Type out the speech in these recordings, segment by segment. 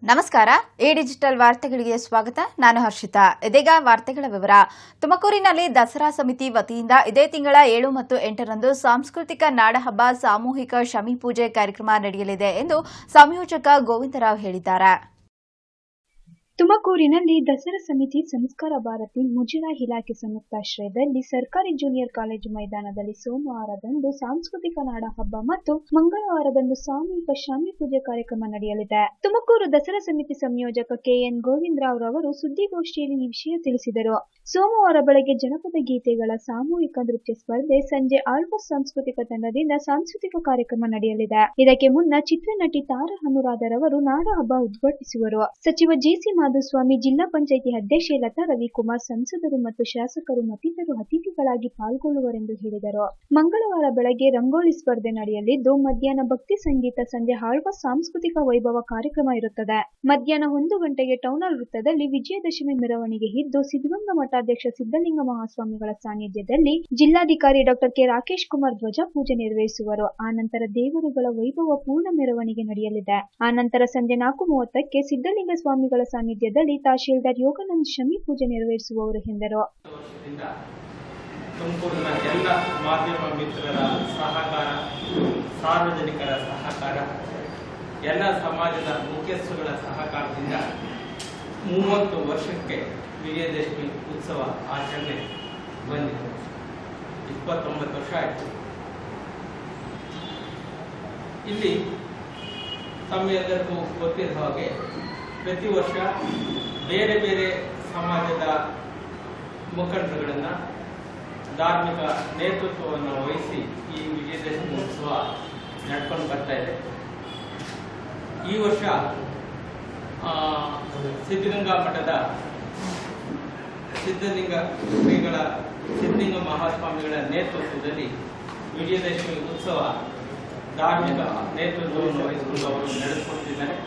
ನಮಸ್ಕಾರ. A digital ವಾರ್ತೆಗಳಿಗೆ ಸ್ವಾಗತ. ನಾನು ಹರ್ಷಿತಾ. ಇದೀಗ ವಾರ್ತೆಗಳ ವಿವರ. ತುಮಕೂರಿನಲ್ಲಿ ದಸರಾ ಸಮಿತಿ ವತಿಯಿಂದ ಇದೇ ತಿಂಗಳ 7 ಮತ್ತು 8ರಂದು ಸಾಂಸ್ಕೃತಿಕ ನಾಡಹಬ್ಬ ಸಾಮೂಹಿಕ ಶಮಿ ಪೂಜೆ ಕಾರ್ಯಕ್ರಮ ನಡೆಯಲಿದೆ ಎಂದು ಸಂಯೋಜಕ ಗೋವಿಂದರಾವ್ ಹೇಳಿದ್ದಾರೆ. ತುಮಕೂರಿನಲ್ಲಿ ದಸರಾ ಸಮಿತಿ ಸಂಸ್ಕಾರ ಭಾರತಿ ಮುಜರಾ ಇಲಾಖೆ ಸಂಯುಕ್ತಾಶ್ರಯದಲ್ಲಿ ಸರ್ಕಾರಿ ಜೂನಿಯರ್ ಕಾಲೇಜು ಮೈದಾನದಲ್ಲಿ ಸೋಮವಾರದಂದು ಸಾಂಸ್ಕೃತಿಕ ನಾಡಹಬ್ಬ ಮತ್ತು ಮಂಗಳವಾರದಂದು ಸಾಮೂಹಿಕ ಶಮಿ ಪೂಜೆ ಕಾರ್ಯಕ್ರಮ ನಡೆಯಲಿದೆ. ತುಮಕೂರು ದಸರಾ ಸಮಿತಿ ಸಂಯೋಜಕ ಕೆಎನ್ ಗೋವಿಂದರಾವ್ ರವರು ಸುದ್ದಿಗೋಷ್ಠಿಯಲ್ಲಿ ಈ ವಿಷಯ ತಿಳಿಸಿದರು. ಸೋಮವಾರ ಬೆಳಗ್ಗೆ ಜನಪದ ಗೀತೆಗಳ ಸಾಮೂಹಿಕ ನೃತ್ಯ ಸ್ಪರ್ಧೆ, ಸಂಜೆ ಆಳ್ವಾಸ್ ಸಾಂಸ್ಕೃತಿಕ ತಂಡದಿಂದ ಸಾಂಸ್ಕೃತಿಕ ಕಾರ್ಯಕ್ರಮ ನಡೆಯಲಿದೆ. ಇದಕ್ಕೆ ಮುನ್ನ ಚಿತ್ರನಟಿ ತಾರಾ ಅನುರಾಧರವರು ನಾಡಹಬ್ಬ ಉದ್ಘಾಟಿಸುವರು. ಸಚಿವ ಜಿಸಿ ಮಾಧುಸ್ವಾಮಿ, ಜಿಲ್ಲಾ ಪಂಚಾಯಿತಿ ಅಧ್ಯಕ್ಷೆ ಲತಾ ರವಿಕುಮಾರ್, ಸಂಸದರು ಮತ್ತು ಶಾಸಕರು ಮತ್ತಿತರರು ಅತಿಥಿಗಳಾಗಿ ಪಾಲ್ಗೊಳ್ಳುವರೆಂದು ಹೇಳಿದರು. ಮಂಗಳವಾರ ಬೆಳಗ್ಗೆ ರಂಗೋಲಿ ಸ್ಪರ್ಧೆ ನಡೆಯಲಿದ್ದು, ಮಧ್ಯಾಹ್ನ ಭಕ್ತಿ ಸಂಗೀತ, ಸಂಜೆ ಆಳ್ವಾಸ್ ಸಾಂಸ್ಕೃತಿಕ ವೈಭವ ಕಾರ್ಯಕ್ರಮ ಇರುತ್ತದೆ. ಮಧ್ಯಾಹ್ನ 1 ಗಂಟೆಗೆ ಟೌನಲ್ ವೃತ್ತದಲ್ಲಿ ವಿಜಯದಶಮಿ ಮೆರವಣಿಗೆ ಇದ್ದು, ಸಿದ್ಧಗಂಗಾ ಮಠಾಧ್ಯಕ್ಷ ಸಿದ್ದಲಿಂಗ ಮಹಾಸ್ವಾಮಿಗಳ ಸಾನ್ನಿಧ್ಯದಲ್ಲಿ ಜಿಲ್ಲಾಧಿಕಾರಿ ಡಾ ಕೆ ರಾಕೇಶ್ ಕುಮಾರ್ ಧ್ವಜ ಪೂಜೆ ನೆರವೇರಿಸುವರು. ಆನಂತರ ದೇವರುಗಳ ವೈಭವ ಪೂರ್ಣ ಮೆರವಣಿಗೆ ನಡೆಯಲಿದೆ. ಆನಂತರ ಸಂಜೆ 4:30ಕ್ಕೆ ಸಿದ್ದಲಿಂಗ ಸ್ವಾಮಿಗಳ ಸಾನ್ನಿಧ್ಯದಲ್ಲಿ ತಹಶೀಲ್ದಾರ್ ಯೋಗಾನಂದ್ ಶಮಿ ಪೂಜೆ ನೆರವೇರಿಸುವವರು ಎಂದರು. ತುಮಕೂರಿನ ಎಲ್ಲ ಮಾಧ್ಯಮ ಮಿತ್ರರ ಸಹಕಾರ, ಸಾರ್ವಜನಿಕರ ಸಹಕಾರ, ಎಲ್ಲ ಸಮಾಜದ ಮುಖ್ಯಸ್ಥರುಗಳ ಸಹಕಾರದಿಂದ 30 ವರ್ಷಕ್ಕೆ ವಿಜಯದಶಮಿ ಉತ್ಸವ ಆಚರಣೆ ಬಂದಿದೆ. 29 ವರ್ಷ ಆಯಿತು. ಇಲ್ಲಿ ತಮ್ಮೆಲ್ಲರಿಗೂ ಗೊತ್ತಿರುವ ಹಾಗೆ ಪ್ರತಿ ವರ್ಷ ಬೇರೆ ಬೇರೆ ಸಮಾಜದ ಮುಖಂಡರುಗಳನ್ನು, ಧಾರ್ಮಿಕ ನೇತೃತ್ವವನ್ನು ವಹಿಸಿ ಈ ವಿಜಯದಶಮಿ ಉತ್ಸವ ನಡ್ಕೊಂಡು ಬರ್ತಾ ಇದೆ. ಈ ವರ್ಷ ಸಿದ್ಧಗಂಗಾ ಮಠದ ಸಿದ್ಧಲಿಂಗ ಮಹಾಸ್ವಾಮಿಗಳ ನೇತೃತ್ವದಲ್ಲಿ ವಿಜಯದಶಮಿ ಉತ್ಸವ ಧಾರ್ಮಿಕ ನೇತೃತ್ವವನ್ನು ವಹಿಸಿಕೊಂಡು ಅವರು ನಡೆಸಿಕೊಡ್ತಿದ್ದಾರೆ.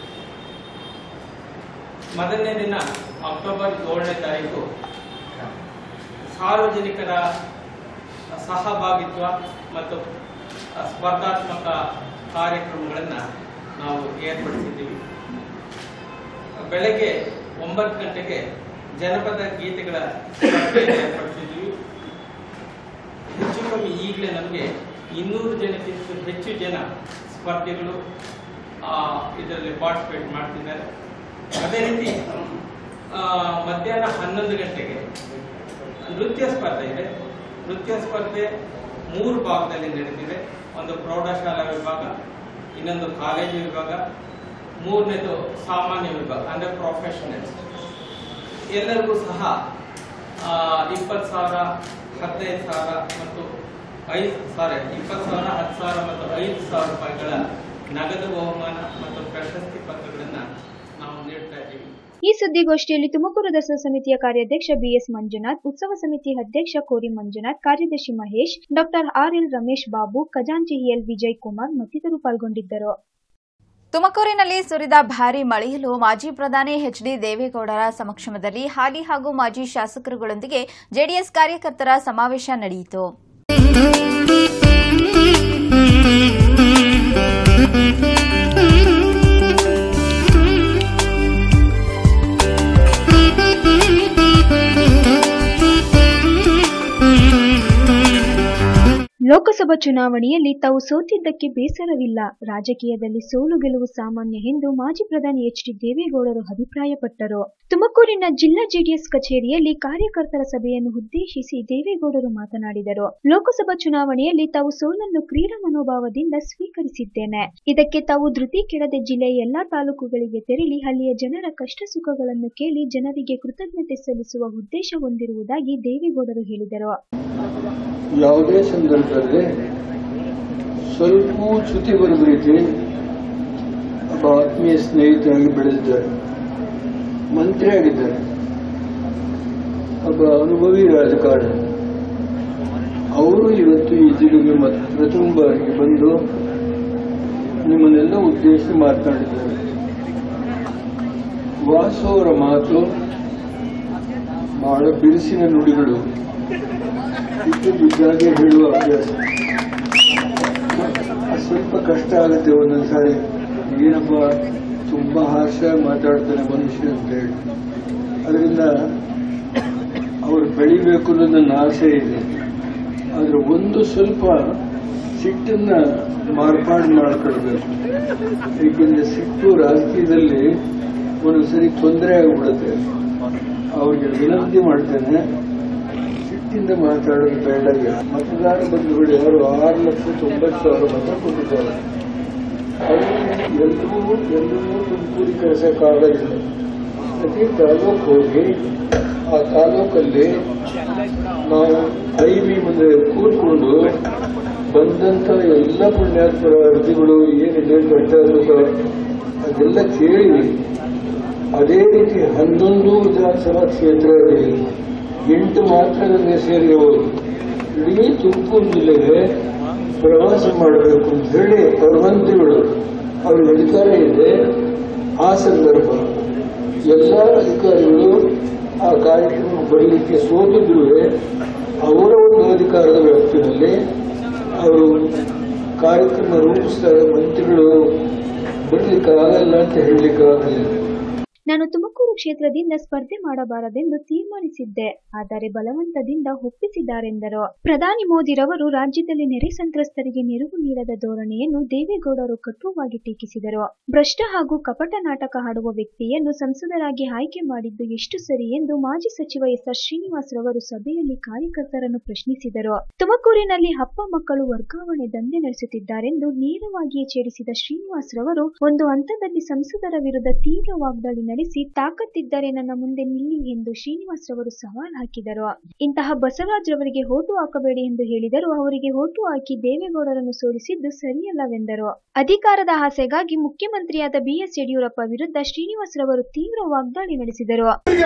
ಮೊದಲನೇ ದಿನ ಅಕ್ಟೋಬರ್ 7ನೇ ತಾರೀಕು ಸಾರ್ವಜನಿಕರ ಸಹಭಾಗಿತ್ವ ಮತ್ತು ಸ್ಪರ್ಧಾತ್ಮಕ ಕಾರ್ಯಕ್ರಮಗಳನ್ನು ನಾವು ಏರ್ಪಡಿಸಿದ್ದೀವಿ. ಬೆಳಗ್ಗೆ 9 ಗಂಟೆಗೆ ಜನಪದ ಗೀತೆಗಳ ಸ್ಪರ್ಧೆಯನ್ನು ಏರ್ಪಡಿಸಿದ್ದೀವಿ. ಹೆಚ್ಚು ಕಮ್ಮಿ ಈಗಲೇ ನಮಗೆ 200 ಜನಕ್ಕಿಂತ ಹೆಚ್ಚು ಜನ ಸ್ಪರ್ಧಿಗಳು ಇದರಲ್ಲಿ ಪಾರ್ಟಿಸಿಪೇಟ್ ಮಾಡ್ತಿದ್ದಾರೆ. ಅದೇ ರೀತಿ ಮಧ್ಯಾಹ್ನ 11 ಗಂಟೆಗೆ ನೃತ್ಯ ಸ್ಪರ್ಧೆ ಇದೆ. ನೃತ್ಯ ಸ್ಪರ್ಧೆ 3 ಭಾಗದಲ್ಲಿ ನಡೆದಿದೆ. ಒಂದು ಪ್ರೌಢಶಾಲಾ ವಿಭಾಗ, ಇನ್ನೊಂದು ಕಾಲೇಜು ವಿಭಾಗ, 3ನೇದು ಸಾಮಾನ್ಯ ವಿಭಾಗ ಅಂದರೆ ಪ್ರೊಫೆಷನಲ್ಸ್. ಎಲ್ಲರಿಗೂ ಸಹ 20,000, 15,000 ಮತ್ತು 20,000, 10,000 ಮತ್ತು 5,000 ರೂಪಾಯಿಗಳ ನಗದು ಬಹುಮಾನ ಮತ್ತು ಪ್ರಶಸ್ತಿ ಪತ್ರಗಳನ್ನು ನಾವು ನೀಡ್ತಾ ಇದ್ದೀವಿ. ಈ ಸುದ್ದಿಗೋಷ್ಠಿಯಲ್ಲಿ ತುಮಕೂರು ದಸರಾ ಸಮಿತಿಯ ಕಾರ್ಯಾಧ್ಯಕ್ಷ ಬಿಎಸ್ ಮಂಜುನಾಥ್, ಉತ್ಸವ ಸಮಿತಿ ಅಧ್ಯಕ್ಷ ಕೋರಿ ಮಂಜುನಾಥ್, ಕಾರ್ಯದರ್ಶಿ ಮಹೇಶ್, ಡಾಕ್ಟರ್ ಆರ್ಎಲ್ ರಮೇಶ್ ಬಾಬು, ಖಜಾಂಚಿ ಎಲ್ ವಿಜಯ್ ಕುಮಾರ್ ಮತ್ತಿತರರು ಪಾಲ್ಗೊಂಡಿದ್ದರು. ತುಮಕೂರಿನಲ್ಲಿ ಸುರಿದ ಭಾರೀ ಮಳೆಯಲ್ಲೂ ಮಾಜಿ ಪ್ರಧಾನಿ ಎಚ್ಡಿ ದೇವೇಗೌಡರ ಸಮಕ್ಷಮದಲ್ಲಿ ಹಾಲಿ ಹಾಗೂ ಮಾಜಿ ಶಾಸಕರುಗಳೊಂದಿಗೆ ಜೆಡಿಎಸ್ ಕಾರ್ಯಕರ್ತರ ಸಮಾವೇಶ ನಡೆಯಿತು. ಲೋಕಸಭಾ ಚುನಾವಣೆಯಲ್ಲಿ ತಾವು ಸೋತಿದ್ದಕ್ಕೆ ಬೇಸರವಿಲ್ಲ, ರಾಜಕೀಯದಲ್ಲಿ ಸೋಲು ಗೆಲುವು ಸಾಮಾನ್ಯ ಎಂದು ಮಾಜಿ ಪ್ರಧಾನಿ ಎಚ್ಡಿ ದೇವೇಗೌಡರು ಅಭಿಪ್ರಾಯಪಟ್ಟರು. ತುಮಕೂರಿನ ಜಿಲ್ಲಾ ಜೆಡಿಎಸ್ ಕಚೇರಿಯಲ್ಲಿ ಕಾರ್ಯಕರ್ತರ ಸಭೆಯನ್ನು ಉದ್ದೇಶಿಸಿ ದೇವೇಗೌಡರು ಮಾತನಾಡಿದರು. ಲೋಕಸಭಾ ಚುನಾವಣೆಯಲ್ಲಿ ತಾವು ಸೋಲನ್ನು ಕ್ರೀಡಾ ಮನೋಭಾವದಿಂದ ಸ್ವೀಕರಿಸಿದ್ದೇನೆ. ಇದಕ್ಕೆ ತಾವು ಧೃತಿ ಕೆಡದೆ ಜಿಲ್ಲೆಯ ಎಲ್ಲಾ ತಾಲೂಕುಗಳಿಗೆ ತೆರಳಿ ಅಲ್ಲಿಯ ಜನರ ಕಷ್ಟ ಸುಖಗಳನ್ನು ಕೇಳಿ ಜನರಿಗೆ ಕೃತಜ್ಞತೆ ಸಲ್ಲಿಸುವ ಉದ್ದೇಶ ಹೊಂದಿರುವುದಾಗಿ ದೇವೇಗೌಡರು ಹೇಳಿದರು. ಯಾವುದೇ ಸಂದರ್ಭದಲ್ಲಿ ಸ್ವಲ್ಪ ಚ್ಯುತಿ ಬರುವ ರೀತಿ ಒಬ್ಬ ಆತ್ಮೀಯ ಸ್ನೇಹಿತರಾಗಿ ಬೆಳೆದಿದ್ದಾರೆ, ಮಂತ್ರಿ ಆಗಿದ್ದಾರೆ, ಒಬ್ಬ ಅನುಭವಿ ರಾಜಕಾರಣಿ. ಅವರು ಇವತ್ತು ಈ ಜಿಲ್ಲೆಗೆ ಪ್ರಥಮ ಬಾರಿಗೆ ಬಂದು ನಿಮ್ಮನ್ನೆಲ್ಲ ಉದ್ದೇಶಿಸಿ ಮಾತನಾಡಿದ್ದಾರೆ. ವಾಸು ಅವರ ಮಾತು ಬಹಳ ಬಿರುಸಿನ ನುಡಿಗಳು, ಇದ್ದಾಗೆ ಹೇಳುವ ಅಭ್ಯಾಸ. ಸ್ವಲ್ಪ ಕಷ್ಟ ಆಗುತ್ತೆ ಒಂದೊಂದ್ಸಾರಿ, ಏನಪ್ಪ ತುಂಬ ಹಾಸ್ಯವಾಗಿ ಮಾತಾಡ್ತಾನೆ ಮನುಷ್ಯ ಅಂತ ಹೇಳಿ. ಅದರಿಂದ ಅವರು ಬೆಳಿಬೇಕು ಅನ್ನೋದು ನನ್ನ ಆಸೆ ಇದೆ. ಆದರೆ ಒಂದು ಸ್ವಲ್ಪ ಸಿಟ್ಟನ್ನು ಮಾರ್ಪಾಡು ಮಾಡ್ಕೊಳ್ಬೇಕು. ಏಕೆಂದರೆ ಸಿಟ್ಟು ರಾಜಕೀಯದಲ್ಲಿ ಒಂದೊಂದ್ಸರಿ ತೊಂದರೆ ಆಗಿಬಿಡುತ್ತೆ. ಅವ್ರಿಗೆ ವಿನಂತಿ ಮಾಡ್ತೇನೆ, ಸಿಟ್ಟಿಂದ ಮಾತಾಡೋದು ಬೇಡ. ಮತದಾರ ಬಂಧುಗಳು ಯಾರು 6,90,000 ಮತ ಕೊಟ್ಟಿದ್ದಾರೆ. ಎಲ್ಲರೂ ತುಮಕೂರು ಕಳಿಸೋಕ್ಕಾಗಲ್ಲ. ಪ್ರತಿ ತಾಲೂಕು ಹೋಗಿ ಆ ತಾಲೂಕಲ್ಲಿ ನಾವು ಐವಿ ಮುಂದೆ ಕೂತ್ಕೊಂಡು ಬಂದಂಥ ಎಲ್ಲ ಪುಣ್ಯಾತ್ಮರ ಅರ್ಜಿಗಳು ಏನಿದೆ ಕಟ್ಟಾಗ ಅದೆಲ್ಲ ಕೇಳಿ, ಅದೇ ರೀತಿ 11 ವಿಧಾನಸಭಾ ಕ್ಷೇತ್ರದಲ್ಲಿ 8 ಮಾತ್ರ ನನಗೆ ಸೇರಿರುವುದು. ಇಡೀ ತುಮಕೂರು ಜಿಲ್ಲೆಗೆ ಪ್ರವಾಸ ಮಾಡಬೇಕು ಅಂತ ಹೇಳಿ ಅವ್ರ ಮಂತ್ರಿಗಳು ಅವ್ರಿಗೆ ಅಧಿಕಾರ ಇದೆ. ಆ ಸಂದರ್ಭ ಎಲ್ಲ ಅಧಿಕಾರಿಗಳು ಆ ಕಾರ್ಯಕ್ರಮ ಬರಲಿಕ್ಕೆ ಸೋತಿದ್ರು ಅವರ ಒಂದು ಅಧಿಕಾರದ ವ್ಯಾಪ್ತಿಯಲ್ಲಿ ಅವರು ಕಾರ್ಯಕ್ರಮ ರೂಪಿಸಿದಾಗ ಮಂತ್ರಿಗಳು ಬರಲಿಕ್ಕಾಗಲ್ಲ ಅಂತ ಹೇಳಲಿಕ್ಕಾಗಲಿಲ್ಲ. ನಾನು ತುಮಕೂರು ಕ್ಷೇತ್ರದಿಂದ ಸ್ಪರ್ಧೆ ಮಾಡಬಾರದೆಂದು ತೀರ್ಮಾನಿಸಿದ್ದೆ, ಆದರೆ ಬಲವಂತದಿಂದ ಒಪ್ಪಿಸಿದ್ದಾರೆಂದರು. ಪ್ರಧಾನಿ ಮೋದಿರವರು ರಾಜ್ಯದಲ್ಲಿ ನೆರೆ ಸಂತ್ರಸ್ತರಿಗೆ ನೆರವು ನೀಡದ ಧೋರಣೆಯನ್ನು ದೇವೇಗೌಡರು ಕಟುವಾಗಿ ಟೀಕಿಸಿದರು. ಭ್ರಷ್ಟ ಹಾಗೂ ಕಪಟ ನಾಟಕ ಆಡುವ ವ್ಯಕ್ತಿಯನ್ನು ಸಂಸದರಾಗಿ ಆಯ್ಕೆ ಮಾಡಿದ್ದು ಎಷ್ಟು ಸರಿ ಎಂದು ಮಾಜಿ ಸಚಿವ ಎಸ್.ಆರ್. ಶ್ರೀನಿವಾಸ್ ರವರು ಸಭೆಯಲ್ಲಿ ಕಾರ್ಯಕರ್ತರನ್ನು ಪ್ರಶ್ನಿಸಿದರು. ತುಮಕೂರಿನಲ್ಲಿ ಅಪ್ಪ ಮಕ್ಕಳು ವರ್ಗಾವಣೆ ದಂಧೆ ನಡೆಸುತ್ತಿದ್ದಾರೆಂದು ನೇರವಾಗಿಯೇ ಛೇಡಿಸಿದ ಶ್ರೀನಿವಾಸ್ ರವರು ಒಂದು ಹಂತದಲ್ಲಿ ಸಂಸದರ ವಿರುದ್ಧ ತೀವ್ರ ವಾಗ್ದಾಳಿ ನಡೆಸಿ ತಾಕತ್ತಿದ್ದರೆ ನನ್ನ ಮುಂದೆ ನಿಲ್ಲಿ ಎಂದು ಶ್ರೀನಿವಾಸ್ ರವರು ಸವಾಲ್ ಹಾಕಿದರು. ಇಂತಹ ಬಸವರಾಜ್ ರವರಿಗೆ ಓಟು ಹಾಕಬೇಡಿ ಎಂದು ಹೇಳಿದರು. ಅವರಿಗೆ ಓಟು ಹಾಕಿ ದೇವೇಗೌಡರನ್ನು ಸೋಲಿಸಿದ್ದು ಸರಿಯಲ್ಲವೆಂದರು. ಅಧಿಕಾರದ ಆಸೆಗಾಗಿ ಮುಖ್ಯಮಂತ್ರಿಯಾದ ಬಿಎಸ್ ಯಡಿಯೂರಪ್ಪ ವಿರುದ್ಧ ಶ್ರೀನಿವಾಸ್ ರವರು ತೀವ್ರ ವಾಗ್ದಾಳಿ ನಡೆಸಿದರು.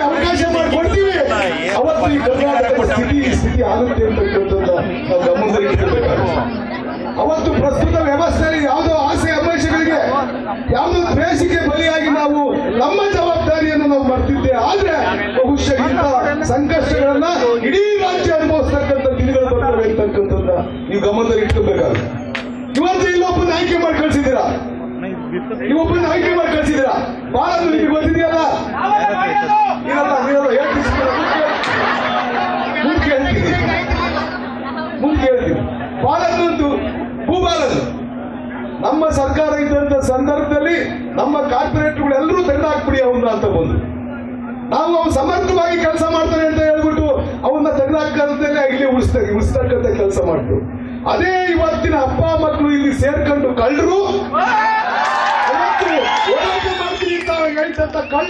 ಅವತ್ತು ಪ್ರಸ್ತುತ ವ್ಯವಸ್ಥೆಯಲ್ಲಿ ಯಾವುದೋ ಆಸೆ ಅಪೇಕ್ಷೆಗಳಿಗೆ ಯಾವುದೋ ದ್ವೇಷಕ್ಕೆ ಬಲಿಯಾಗಿ ನಾವು ನಮ್ಮ ಜವಾಬ್ದಾರಿಯನ್ನು ನಾವು ಮಾಡ್ತಿದ್ದೆ. ಆದ್ರೆ ಬಹುಶಃ ಇಂಥ ಸಂಕಷ್ಟಗಳನ್ನ ಇಡೀ ರಾಜ್ಯ ಅನುಭವಿಸ್ತಕ್ಕಂಥ ದಿನಗಳು ಬರ್ತವೆ ಅಂತಕ್ಕಂಥದ್ದನ್ನ ನೀವು ಗಮನದಲ್ಲಿ ಇಟ್ಕೋಬೇಕಾಗುತ್ತೆ. ಇವತ್ತು ಇಲ್ಲೊಬ್ಬನ ಆಯ್ಕೆ ಮಾಡಿ ಕಳಿಸಿದ್ದೀರಾ, ನೀವೊಬ್ಬನ ಆಯ್ಕೆ ಮಾಡಿ ಕಳಿಸಿದ್ದೀರಾ. ಬಾಳ ನಿಮಗೆ ಗೊತ್ತಿದೆಯಲ್ಲ, ಮುಂದೆ ಹೇಳ್ತೀನಿ. ಬಾಲನ್ನೊಂದು ಭೂಬಾಲನ್ನು ನಮ್ಮ ಸರ್ಕಾರ ಇದ್ದಂತ ಸಂದರ್ಭದಲ್ಲಿ ನಮ್ಮ ಕಾರ್ಪೊರೇಟ್ಗಳು ಎಲ್ಲರೂ ತೆಗೆದಾಕ್ಬಿಡಿ ಅವನ್ನ ಅಂತ ಬಂದು ನಾವು ಅವ್ನು ಸಮರ್ಥವಾಗಿ ಕೆಲಸ ಮಾಡ್ತಾನೆ ಅಂತ ಹೇಳ್ಬಿಟ್ಟು ಅವನ್ನ ತೆಗೆದಾಕಂತಲೇ ಇಲ್ಲಿ ಉಳಿಸ್ತಕ್ಕಂಥ ಕೆಲಸ ಮಾಡ್ತು. ಅದೇ ಇವತ್ತಿನ ಅಪ್ಪ ಮಕ್ಕಳು ಇಲ್ಲಿ ಸೇರ್ಕೊಂಡು ಕಳ್ಳರು ಹೇಳ್ತಂತ ಕಳ್ಳ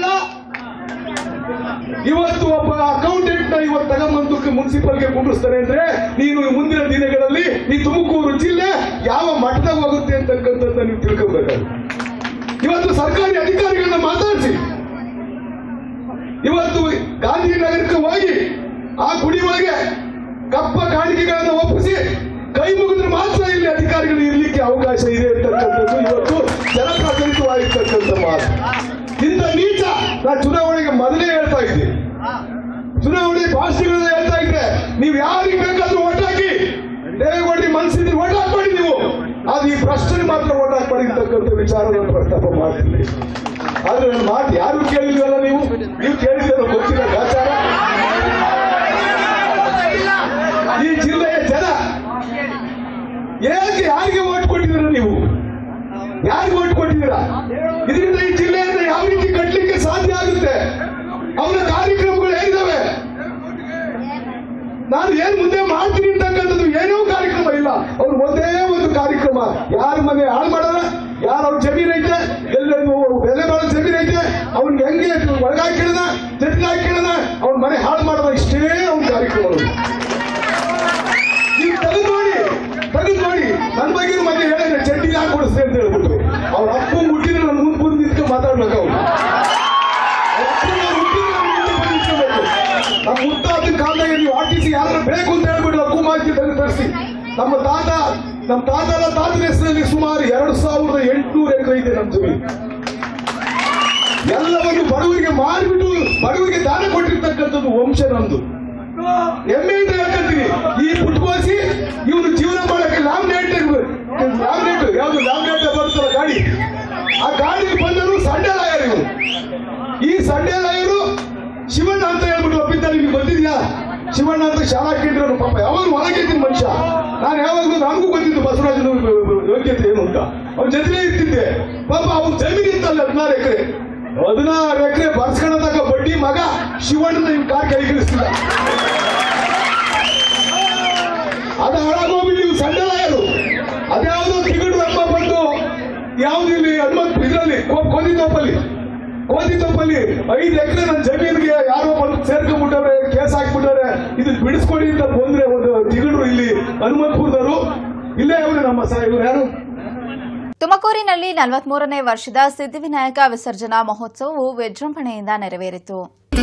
ಇವತ್ತು ಒಬ್ಬ ಅಕೌಂಟೆಂಟ್ ನ ಇವತ್ತು ತಗೊಂಬಂದು ಮುನ್ಸಿಪಲ್ಗೆ ಕುಂಡಿಸ್ತಾರೆ ಅಂದ್ರೆ ನೀನು ಮುಂದಿನ ದಿನಗಳಲ್ಲಿ ಈ ತುಮಕೂರು ಜಿಲ್ಲೆ ಯಾವ ಮಟ್ಟದಾಗ ಹೋಗುತ್ತೆ ಅಂತಕ್ಕಂಥದ್ದು ನೀವು ತಿಳ್ಕೊಬೇಕಾಗುತ್ತೆ. ಇವತ್ತು ಸರ್ಕಾರಿ ಅಧಿಕಾರಿಗಳನ್ನ ಮಾತಾಡಿಸಿ ಇವತ್ತು ಗಾಂಧಿನಗರಕ್ಕೆ ಹೋಗಿ ಆ ಗುಡಿ ಒಳಗೆ ಕಪ್ಪ ಕಾಣಿಕೆಗಳನ್ನು ಒಪ್ಪಿಸಿ ಕೈ ಮುಗಿದ್ರೆ ಮಾತ್ರ ಇಲ್ಲಿ ಅಧಿಕಾರಿಗಳು ಇರ್ಲಿಕ್ಕೆ ಅವಕಾಶ ಇದೆ ಅಂತಕ್ಕಂಥದ್ದು ಇವತ್ತು ಜನಪ್ರತಿನಿಧಿವಾಗಿರ್ತಕ್ಕಂಥ ಮಾತು. ಇಂಥ ನೀಚ ನಾನು ಚುನಾವಣೆಗೆ ಮೊದಲೇ ಹೇಳ್ತಾ ಇದ್ದೆ, ಚುನಾವಣೆ ಭಾಷಣಗಳನ್ನ ಹೇಳ್ತಾ ಇದ್ದೆ, ನೀವು ಯಾರಿಗೆ ಬೇಕಾದ್ರೂ ಓಟ್ ಹಾಕಿ, ದೇವೇಗೌಡರಿಗೆ ಮನಸ್ಸಿದ್ರೆ ಓಟ್ ಹಾಕ್ಬೇಡಿ, ನೀವು ಅದು ಈ ಭ್ರಷ್ಟರಿಗೆ ಮಾತ್ರ ಓಟ್ ಹಾಕ್ಬೇಡಿ ಅಂತಕ್ಕಂಥ ವಿಚಾರವನ್ನು ಪ್ರಸ್ತಾಪ ಮಾಡ್ತೀನಿ. ಆದ್ರೆ ನನ್ನ ಮಾತು ಯಾರು ಕೇಳಿದ್ವಲ್ಲ, ನೀವು ಕೇಳಿದ್ರೆ ಗೊತ್ತಿಲ್ಲ ಗಾಚಾರ. ಈ ಜಿಲ್ಲೆಯ ಜನ ಯಾರಿಗೆ ಓಟ್ ಕೊಟ್ಟಿದ್ದೀರಾ, ನೀವು ಯಾರಿಗೆ ಓಟ್ ಕೊಟ್ಟಿದ್ದೀರಾ? ಇದರಿಂದ ಈ ಜಿಲ್ಲೆಯನ್ನು ಯಾವ ರೀತಿ ಕಟ್ಟಲಿಕ್ಕೆ ಸಾಧ್ಯ ಆಗುತ್ತೆ? ಅವರ ಕಾರ್ಯಕ್ರಮಗಳು ಹೇಗಿದ್ದಾವೆ? ನಾನು ಏನ್ ಮುಂದೆ ಮಾಡ್ತೀನಿ ಅಂತಕ್ಕಂಥದ್ದು ಏನೋ ಕಾರ್ಯಕ್ರಮ ಇಲ್ಲ. ಅವ್ರು ಒಂದೇ ಒಂದು ಕಾರ್ಯಕ್ರಮ, ಯಾರ ಮನೆ ಹಾಳು ಮಾಡೋಣ, ಯಾರು ಅವ್ರ ಜಮೀನ್ ಐತೆ, ಎಲ್ಲರೂ ಬೆಲೆ ಬಾಳೋ ಜಮೀನ್ ಐತೆ, ಅವ್ನಿಗೆ ಹೆಂಗೆ ಒಳಗಾಕಿಡೋಣ, ಜಟ್ಲಾಕಿಡೋಣ, ಅವ್ನ ಮನೆ ಹಾಳು ಮಾಡೋಣ, ಇಷ್ಟೇ ಅವ್ನ ಕಾರ್ಯಕ್ರಮಗಳು. ನೀವು ತೆಗೆದು ನೋಡಿ ನನ್ನ ಬಗ್ಗೆ ಮನೆ ಹೇಳಿದ್ರೆ ಚಡ್ಡಿ ಯಾಕೆ ಕೊಡಿಸ್ತೆ ಅಂತ ಹೇಳ್ಬಿಟ್ಟು ಅವ್ರ ಅಪ್ಪ ಹುಟ್ಟಿದ್ರೆ ನನ್ನ ಮುಂದೆ ಬಂದು ನಿಂತ್ಕೊಂಡು ಮಾತಾಡ್ಬೇಕು. ಅವ್ರು ನಮ್ಮ ಮುತ್ತಾದ ಕಾಲದಾಗ ನೀವು ಆರ್ಟಿಸಿ ಯಾರು ಬೇಕು ಅಂತ ಹೇಳ್ಬಿಟ್ಟು ಹಕ್ಕು ಮಾಹಿತಿ ತರಿಸಿ ನಮ್ಮ ತಾತನ ತಾತನ ಹೆಸರಲ್ಲಿ ಸುಮಾರು 2800 ಎಕರೆ ಇದೆ ನಮ್ಮ ಜಮೀನು. ಎಲ್ಲವನ್ನು ಬಡವರಿಗೆ ಮಾರಿಬಿಟ್ಟು ಬಡವರಿಗೆ ದಾನ ಕೊಟ್ಟಿರ್ತಕ್ಕಂಥದ್ದು ವಂಶ ನಮ್ದು. ಹೆಮ್ಮೆ ಅಂತ ಹೇಳ್ಕೊಂತೀವಿ. ಈ ಪುಟ್ಕೋಸಿ ಇವನು ಜೀವನ ಮಾಡಕ್ಕೆ ಲ್ಯಾಮಿನೇಟ್ ಯಾವ್ದು ಲ್ಯಾಮಿನೇಟ್ ಬರುತ್ತಲ್ಲ ಗಾಡಿ, ಆ ಗಾಡಿ ಬಂದರು ಸಣ್ಣ ಸಂಡೇಲಾಯರು ಶಿವಣ್ಣ ಅಂತ ಹೇಳ್ಬಿಟ್ಟು ಒಪ್ಪಿದ್ದ. ನಿಮ್ಗೆ ಬಂದಿದ್ಯಾ? ಶಿವಣ್ಣ ಅಂತ ಶಾಲಾ ಕೇಂದ್ರ ಪಾಪ ಯಾವಾಗ ಒಳಗೆ ಇದ್ದೀನಿ ಮನುಷ್ಯ. ನಾನು ಯಾವಾಗಲೂ ನನಗೂ ಗೊತ್ತಿದ್ದು ಬಸವರಾಜನ ಯೋಗ್ಯತೆ ಏನು ಅಂತ. ಅವ್ನ ಜೊತೆಲೇ ಇರ್ತಿದ್ದೆ. ಪಾಪ ಅವ್ನ ಜಮೀನು ಇತ್ತಲ್ಲ 16 ಎಕರೆ. 16 ಎಕರೆ ಬರ್ಸ್ಕೊಂಡಾಗ ಬಡ್ಡಿ ಮಗ ಶಿವಣ್ಣನ ನಿಮ್ ಕಾರ್ ಕೈಗಿಳಿಸ್ತಿಲ್ಲ. ಅದು ಹಾಳಾಗೋಗ್ಬಿಟ್ಟು ನೀವು ಸಂಡೇಲಾಯರು. ಅದ್ಯಾವುದೋ ತಿಗಡು ರಪ್ಪ ಬಂದು ಯಾವ್ದು ಇಲ್ಲಿ ಹನುಮಂತ ಇದರಲ್ಲಿ ಕೋದಿತೊಪ್ಪಲ್ಲಿ 5 ಎಕರೆ ನನ್ನ ಜಮೀನಿಗೆ ಯಾರೋ ಬಂದು ಸೇರ್ಕೊಂಡ್ಬಿಟ್ಟವ್ರೆ, ಕೇಸ್ ಹಾಕ್ಬಿಟ್ಟವ್ರೆ, ಇದನ್ನ ಬಿಡಿಸ್ಕೊಡಿ ಅಂತ ಬಂದ್ರೆ ಒಂದು ತಿಗಡು ಇಲ್ಲಿ ಹನುಮಂತಪುರದವರು. ಇಲ್ಲೇ ಅವರು ನಮ್ಮ ಇವರು ಯಾರು. ತುಮಕೂರಿನಲ್ಲಿ 43ನೇ ವರ್ಷದ ಸಿದ್ಧಿವಿನಾಯಕ ವಿಸರ್ಜನಾ ಮಹೋತ್ಸವವು ವಿಜೃಂಭಣೆಯಿಂದ ನೆರವೇರಿತು.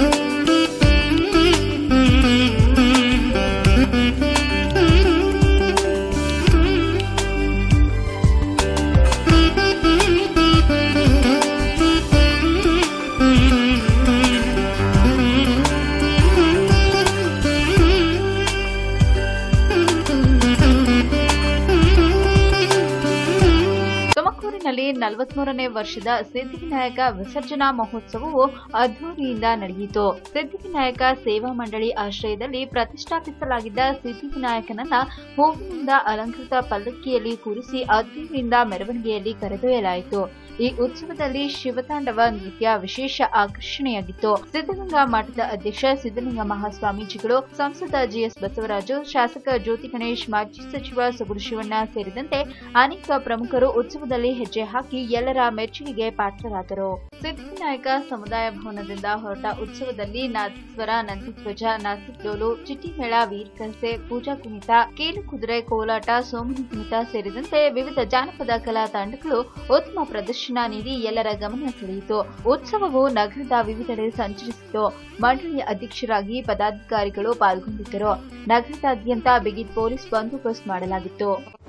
ತುಮಕೂರಿನಲ್ಲಿ 43ನೇ ವರ್ಷದ ಸಿದ್ಧಿವಿನಾಯಕ ವಿಸರ್ಜನಾ ಮಹೋತ್ಸವವು ಅದ್ದೂರಿಯಿಂದ ನಡೆಯಿತು. ಸಿದ್ಧಿವಿನಾಯಕ ಸೇವಾ ಮಂಡಳಿ ಆಶ್ರಯದಲ್ಲಿ ಪ್ರತಿಷ್ಠಾಪಿಸಲಾಗಿದ್ದ ಸಿದ್ಧಿವಿನಾಯಕನನ್ನ ಹೂವಿನಿಂದ ಅಲಂಕೃತ ಪಲ್ಲಕ್ಕಿಯಲ್ಲಿ ಕೂರಿಸಿ ಅದ್ದೂರಿಯಿಂದ ಮೆರವಣಿಗೆಯಲ್ಲಿ ಕರೆದೊಯ್ಯಲಾಯಿತು. ಈ ಉತ್ಸವದಲ್ಲಿ ಶಿವತಾಂಡವ ನೃತ್ಯ ವಿಶೇಷ ಆಕರ್ಷಣೆಯಾಗಿತ್ತು. ಸಿದ್ದಗಂಗಾ ಮಠದ ಅಧ್ಯಕ್ಷ ಸಿದ್ದಲಿಂಗ ಮಹಾಸ್ವಾಮೀಜಿಗಳು, ಸಂಸದ ಜಿಎಸ್ ಬಸವರಾಜು, ಶಾಸಕ ಜ್ಯೋತಿ ಗಣೇಶ್, ಮಾಜಿ ಸಚಿವ ಸಗುಡು ಶಿವಣ್ಣ ಸೇರಿದಂತೆ ಅನೇಕ ಪ್ರಮುಖರು ಉತ್ಸವದಲ್ಲಿ ಹೆಜ್ಜೆ ಹಾಕಿ ಎಲ್ಲರ ಮೆಚ್ಚುಗೆಗೆ ಪಾತ್ರರಾದರು. ಸಿದ್ಧಿವಿನಾಯಕ ಸಮುದಾಯ ಭವನದಿಂದ ಹೊರಟ ಉತ್ಸವದಲ್ಲಿ ನಾದಸ್ವರ, ನಂದಿಧ್ವಜ, ನಾಸಿಕ್ಡೋಲು, ಚಿಟ್ಟಿಮೇಳ, ವೀರಕಸೆ, ಪೂಜಾ ಕುಣಿತ, ಕೀಲು ಕುದುರೆ, ಕೋಲಾಟ, ಸೋಮನಿ ಕುಣಿತ ಸೇರಿದಂತೆ ವಿವಿಧ ಜಾನಪದ ಕಲಾ ತಂಡಗಳು ಉತ್ತಮ ಪ್ರದರ್ಶನ ನೀಡಿ ಎಲ್ಲರ ಗಮನ ಸೆಳೆಯಿತು. ಉತ್ಸವವು ನಗರದ ವಿವಿಧೆಡೆ ಸಂಚರಿಸಿತು. ಮಂಡಳಿಯ ಅಧ್ಯಕ್ಷರಾಗಿ ಪದಾಧಿಕಾರಿಗಳು ಪಾಲ್ಗೊಂಡಿದ್ದರು. ನಗರದಾದ್ಯಂತ ಬಿಗಿ ಪೊಲೀಸ್ ಬಂದೋಬಸ್ತ್ ಮಾಡಲಾಗಿತ್ತು.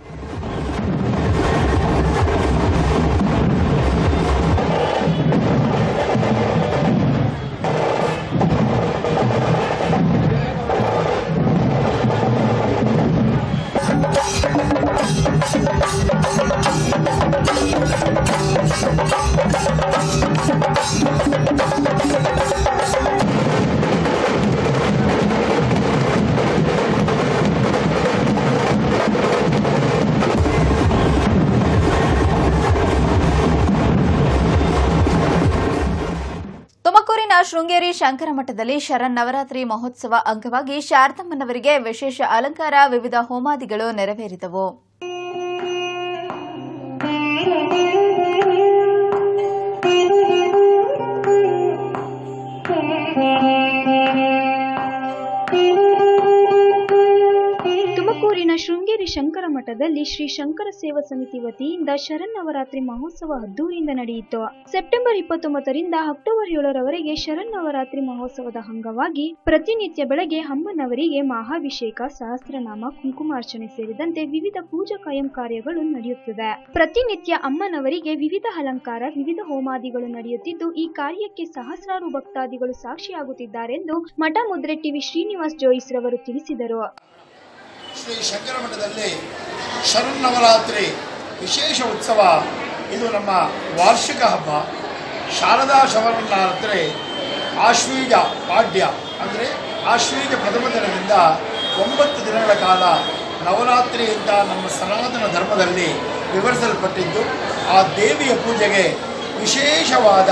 ತುಮಕೂರಿನ ಶೃಂಗೇರಿ ಶಂಕರ ಮಠದಲ್ಲಿ ಶರನ್ನವರಾತ್ರಿ ಮಹೋತ್ಸವ ಅಂಗವಾಗಿ ಶಾರದಮ್ಮನವರಿಗೆ ವಿಶೇಷ ಅಲಂಕಾರ, ವಿವಿಧ ಹೋಮಾದಿಗಳು ನೆರವೇರಿದವು. ತುಮಕೂರಿನ ಶೃಂಗೇರಿ ಶಂಕರ ಮಠದಲ್ಲಿ ಶ್ರೀ ಶಂಕರ ಸೇವಾ ಸಮಿತಿ ವತಿಯಿಂದ ಶರನ್ನವರಾತ್ರಿ ಮಹೋತ್ಸವ ಅದ್ದೂರಿಯಿಂದ ನಡೆಯಿತು. ಸೆಪ್ಟೆಂಬರ್ 29ರಿಂದ ಅಕ್ಟೋಬರ್ 7ರವರೆಗೆ ಶರನ್ನವರಾತ್ರಿ ಮಹೋತ್ಸವದ ಅಂಗವಾಗಿ ಪ್ರತಿನಿತ್ಯ ಬೆಳಗ್ಗೆ ಅಮ್ಮನವರಿಗೆ ಮಹಾಭಿಷೇಕ, ಸಹಸ್ರನಾಮ, ಕುಂಕುಮಾರ್ಚನೆ ಸೇರಿದಂತೆ ವಿವಿಧ ಪೂಜಾ ಕಾಯಂ ಕಾರ್ಯಗಳು ನಡೆಯುತ್ತದೆ. ಪ್ರತಿನಿತ್ಯ ಅಮ್ಮನವರಿಗೆ ವಿವಿಧ ಅಲಂಕಾರ, ವಿವಿಧ ಹೋಮಾದಿಗಳು ನಡೆಯುತ್ತಿದ್ದು, ಈ ಕಾರ್ಯಕ್ಕೆ ಸಹಸ್ರಾರು ಭಕ್ತಾದಿಗಳು ಸಾಕ್ಷಿಯಾಗುತ್ತಿದ್ದಾರೆಂದು ಮಠ ಮುದ್ರೆ ಟಿವಿ ಶ್ರೀನಿವಾಸ್ ಜೋಯಿಸ್ ರವರು ತಿಳಿಸಿದರು. ಶ್ರೀ ಶಂಕರ ಮಠದಲ್ಲಿ ಶರನ್ನವರಾತ್ರಿ ವಿಶೇಷ ಉತ್ಸವ. ಇದು ನಮ್ಮ ವಾರ್ಷಿಕ ಹಬ್ಬ. ಶಾರದಾ ಶರನ್ನವರಾತ್ರಿ ಆಶ್ವೀಜ ಪಾಡ್ಯ ಅಂದರೆ ಆಶ್ವೀಜ ಪ್ರಥಮ ದಿನದಿಂದ 9 ದಿನಗಳ ಕಾಲ ನವರಾತ್ರಿ ಅಂತ ನಮ್ಮ ಸನಾತನ ಧರ್ಮದಲ್ಲಿ ವಿವರಿಸಲ್ಪಟ್ಟಿದ್ದು, ಆ ದೇವಿಯ ಪೂಜೆಗೆ ವಿಶೇಷವಾದ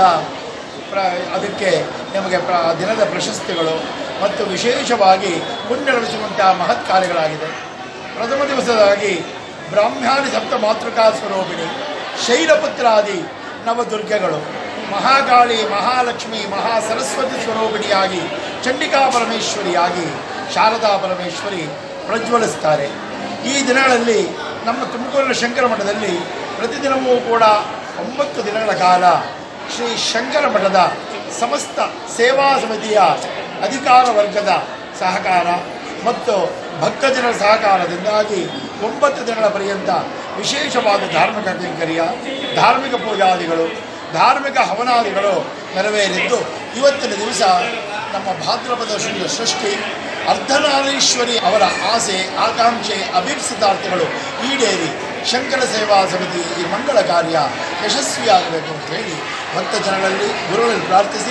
ಅದಕ್ಕೆ ನಮಗೆ ದಿನದ ಪ್ರಶಸ್ತಿಗಳು ಮತ್ತು ವಿಶೇಷವಾಗಿ ಪುಣ್ಯಗಳಿಸುವಂಥ ಮಹತ್ ಕಾರ್ಯಗಳಾಗಿದೆ. ಪ್ರಥಮ ದಿವಸವಾಗಿ ಬ್ರಾಹ್ಮ್ಯಾನಿ ಸಪ್ತ ಮಾತೃಕಾ ಸ್ವರೂಪಿಣಿ, ಶೈಲಪುತ್ರಾದಿ ನವದುರ್ಗಗಳು, ಮಹಾಕಾಳಿ, ಮಹಾಲಕ್ಷ್ಮಿ, ಮಹಾ ಸರಸ್ವತಿ ಸ್ವರೂಪಿಣಿಯಾಗಿ ಚಂಡಿಕಾ ಪರಮೇಶ್ವರಿಯಾಗಿ ಶಾರದಾ ಪರಮೇಶ್ವರಿ ಪ್ರಜ್ವಲಿಸ್ತಾರೆ. ಈ ದಿನಗಳಲ್ಲಿ ನಮ್ಮ ತುಮಕೂರಿನ ಶಂಕರ ಮಠದಲ್ಲಿ ಪ್ರತಿದಿನವೂ ಕೂಡ 9 ದಿನಗಳ ಕಾಲ ಶ್ರೀ ಶಂಕರ ಮಠದ ಸಮಸ್ತ ಸೇವಾ ಸಮಿತಿಯ ಅಧಿಕಾರ ವರ್ಗದ ಸಹಕಾರ ಮತ್ತು ಭಕ್ತಜನರ ಸಹಕಾರದಿಂದಾಗಿ 9 ದಿನಗಳ ಪರ್ಯಂತ ವಿಶೇಷವಾದ ಧಾರ್ಮಿಕ ಕೈಂಕರ್ಯ, ಧಾರ್ಮಿಕ ಪೂಜಾದಿಗಳು, ಧಾರ್ಮಿಕ ಹವನಾದಿಗಳು ನೆರವೇರಿದ್ದು, ಇವತ್ತಿನ ದಿವಸ ನಮ್ಮ ಭಾದ್ರಪದ ಶುದ್ಧ ಷಷ್ಠಿ ಅರ್ಧನಾರೀಶ್ವರಿ ಅವರ ಆಸೆ, ಆಕಾಂಕ್ಷೆ, ಅಭೀಪ್ಸಿತಾರ್ಥಗಳು ಈಡೇರಿ ಶಂಕರ ಸೇವಾ ಸಮಿತಿ ಈ ಮಂಗಳ ಕಾರ್ಯ ಯಶಸ್ವಿಯಾಗಬೇಕು ಅಂತ ಹೇಳಿ ಭಕ್ತ ಜನಗಳಲ್ಲಿ ಗುರುಗಳಲ್ಲಿ ಪ್ರಾರ್ಥಿಸಿ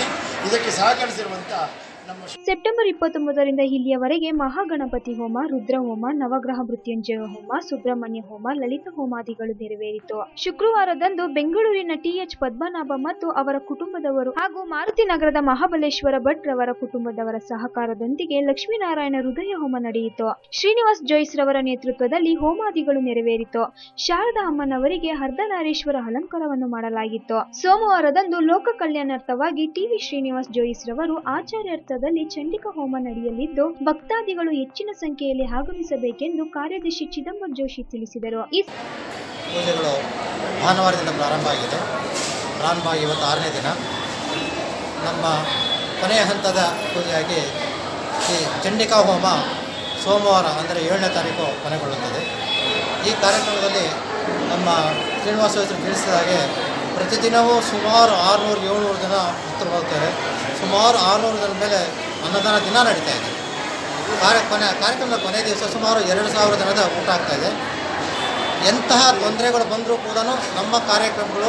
ಇದಕ್ಕೆ ಸಹಕರಿಸಿರುವಂಥ ನಮ್ಮ ಸೆಪ್ಟೆಂಬರ್ 29ರಿಂದ ಇಲ್ಲಿಯವರೆಗೆ ಮಹಾಗಣಪತಿ ಹೋಮ, ರುದ್ರ ಹೋಮ, ನವಗ್ರಹ ಮೃತ್ಯುಂಜಯ ಹೋಮ, ಸುಬ್ರಹ್ಮಣ್ಯ ಹೋಮ, ಲಲಿತ ಹೋಮಾದಿಗಳು ನೆರವೇರಿತು. ಶುಕ್ರವಾರದಂದು ಬೆಂಗಳೂರಿನ ಟಿಎಚ್ ಪದ್ಮನಾಭ ಮತ್ತು ಅವರ ಕುಟುಂಬದವರು ಹಾಗೂ ಮಾರುತಿ ನಗರದ ಮಹಾಬಲೇಶ್ವರ ಭಟ್ ರವರ ಕುಟುಂಬದವರ ಸಹಕಾರದೊಂದಿಗೆ ಲಕ್ಷ್ಮೀನಾರಾಯಣ ಹೃದಯ ಹೋಮ ನಡೆಯಿತು. ಶ್ರೀನಿವಾಸ್ ಜೋಯಿಸ್ ರವರ ನೇತೃತ್ವದಲ್ಲಿ ಹೋಮಾದಿಗಳು ನೆರವೇರಿತು. ಶಾರದಾ ಅಮ್ಮನವರಿಗೆ ಅರ್ಧನಾರೀಶ್ವರ ಅಲಂಕಾರವನ್ನು ಮಾಡಲಾಗಿತ್ತು. ಸೋಮವಾರದಂದು ಲೋಕ ಕಲ್ಯಾಣಾರ್ಥವಾಗಿ ಟಿವಿ ಶ್ರೀನಿವಾಸ್ ಜೋಯಿಸ್ ರವರು ಆಚಾರ್ಯಾರ್ಥ ಚಂಡಿಕಾ ಹೋಮ ನಡೆಯಲಿದ್ದು ಭಕ್ತಾದಿಗಳು ಹೆಚ್ಚಿನ ಸಂಖ್ಯೆಯಲ್ಲಿ ಆಗಮಿಸಬೇಕೆಂದು ಕಾರ್ಯದರ್ಶಿ ಚಿದಂಬರ್ ಜೋಶಿ ತಿಳಿಸಿದರು. ಈ ಪೂಜೆಗಳು ಭಾನುವಾರದಿಂದ ಪ್ರಾರಂಭ ಆಗಿ ಇವತ್ತು 6ನೇ ದಿನ. ನಮ್ಮ ಕೊನೆಯ ಹಂತದ ಪೂಜೆಯಾಗಿ ಈ ಚಂಡಿಕಾ ಹೋಮ ಸೋಮವಾರ ಅಂದರೆ 7ನೇ ತಾರೀಕು ಕೊನೆಗೊಳ್ಳುತ್ತದೆ. ಈ ಕಾರ್ಯಕ್ರಮದಲ್ಲಿ ನಮ್ಮ ಶ್ರೀನಿವಾಸ ತಿಳಿಸಿದ ಹಾಗೆ ಪ್ರತಿದಿನವೂ ಸುಮಾರು 600-700 ಜನ ಭಕ್ತರು ಬರ್ತಾರೆ. ಸುಮಾರು 600 ಜನ ಮೇಲೆ ಅನ್ನದಾನ ದಿನ ನಡೀತಾ ಇದೆ. ಕಾರ್ಯಕ್ರಮದ ಕೊನೆ ದಿವಸ ಸುಮಾರು 2000 ಜನದ ಊಟ ಆಗ್ತಾಯಿದೆ. ಎಂತಹ ತೊಂದರೆಗಳು ಬಂದರೂ ಕೂಡ ನಮ್ಮ ಕಾರ್ಯಕ್ರಮಗಳು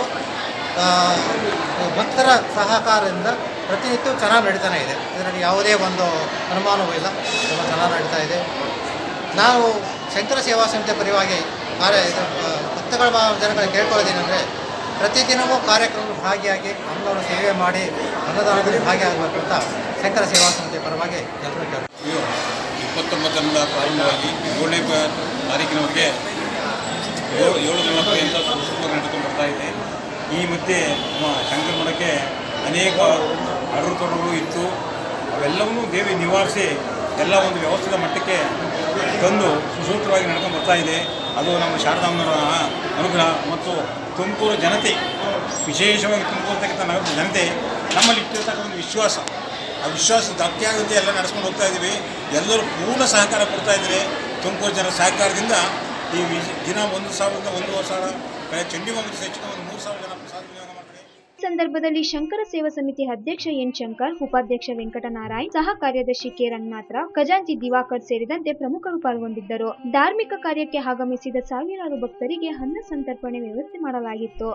ಭಕ್ತರ ಸಹಕಾರದಿಂದ ಪ್ರತಿನಿತ್ಯ ಚೆನ್ನಾಗಿ ನಡೀತಾನೆ ಇದೆ. ಇದರಲ್ಲಿ ಯಾವುದೇ ಒಂದು ಅನುಮಾನವೂ ಇಲ್ಲ, ತುಂಬ ಚೆನ್ನಾಗಿ ನಡೀತಾ ಇದೆ. ನಾವು ಶಂಕರ ಸೇವಾ ಸಮಿತಿಯ ಪರವಾಗಿ ಭಕ್ತಗಳ ಜನಗಳಿಗೆ ಕೇಳ್ಕೊಳ್ಳೋದೇನೆಂದರೆ ಪ್ರತಿದಿನವೂ ಕಾರ್ಯಕ್ರಮದಲ್ಲಿ ಭಾಗಿಯಾಗಿ ಅನ್ನವನ್ನು ಸೇವೆ ಮಾಡಿ ಅನ್ನದಾನದಲ್ಲಿ ಭಾಗಿಯಾಗಬೇಕು ಅಂತ ಶಂಕರ ಸೇವಾ ಸಮಿತಿಯ ಪರವಾಗಿ ಎಲ್ಲರೂ ಕೇಳ್ತೀವಿ. 29ರಿಂದ ಪ್ರಾರಂಭವಾಗಿ 7ನೇ ತಾರೀಕಿನವರೆಗೆ 7 ದಿನ ಪರ್ಯಂತ ಸುಸೂತ್ರವಾಗಿ ನಡೆದುಕೊಂಡು ಬರ್ತಾ ಇದೆ. ಈ ಮಧ್ಯೆ ನಮ್ಮ ಶಂಕರ ಮಠಕ್ಕೆ ಅನೇಕ ಅಡರುತೊಡರುಗಳು ಇತ್ತು. ಅವೆಲ್ಲವನ್ನೂ ದೇವಿ ನಿವಾರಿಸಿ ಎಲ್ಲ ಒಂದು ವ್ಯವಸ್ಥಿತ ಮಟ್ಟಕ್ಕೆ ತಂದು ಸುಸೂತ್ರವಾಗಿ ನಡ್ಕೊಂಡು ಬರ್ತಾ ಇದೆ. ಅದು ನಮ್ಮ ಶಾರದಾಂಬರ ಅನುಗ್ರಹ ಮತ್ತು ತುಮಕೂರು ಜನತೆ, ವಿಶೇಷವಾಗಿ ತುಮಕೂರು ನಗರದ ಜನತೆ ನಮ್ಮಲ್ಲಿ ಇಟ್ಟಿರ್ತಕ್ಕಂಥ ಒಂದು ವಿಶ್ವಾಸ, ಆ ವಿಶ್ವಾಸದ ಅತ್ಯಾಗತೆ ಎಲ್ಲ ನಡೆಸ್ಕೊಂಡು ಹೋಗ್ತಾ ಇದ್ದೀವಿ. ಎಲ್ಲರೂ ಪೂರ್ಣ ಸಹಕಾರ ಕೊಡ್ತಾ ಇದ್ದಾರೆ. ತುಮಕೂರು ಜನರ ಸಹಕಾರದಿಂದ ಈ ದಿನ 1,000ರಿಂದ 1,500 ಚಂಡಿ ಹೋಮಕ್ಕೆ ಹೆಚ್ಚು 3,000 ಜನ ಪ್ರಸಾದ ವಿನಿಯೋಗ ಮಾಡ್ತಾರೆ. ಸಂದರ್ಭದಲ್ಲಿ ಶಂಕರ ಸೇವಾ ಸಮಿತಿ ಅಧ್ಯಕ್ಷ ಎನ್ ಶಂಕರ್, ಉಪಾಧ್ಯಕ್ಷ ವೆಂಕಟನಾರಾಯಣ್, ಸಹ ಕಾರ್ಯದರ್ಶಿ ಕೆ ರಂಗನಾಥರಾವ್, ಖಜಾಂಚಿ ದಿವಾಕರ್ ಸೇರಿದಂತೆ ಪ್ರಮುಖರು ಪಾಲ್ಗೊಂಡಿದ್ದರು. ಧಾರ್ಮಿಕ ಕಾರ್ಯಕ್ಕೆ ಆಗಮಿಸಿದ ಸಾವಿರಾರು ಭಕ್ತರಿಗೆ ಅನ್ನ ಸಂತರ್ಪಣೆ ವ್ಯವಸ್ಥೆ ಮಾಡಲಾಗಿತ್ತು.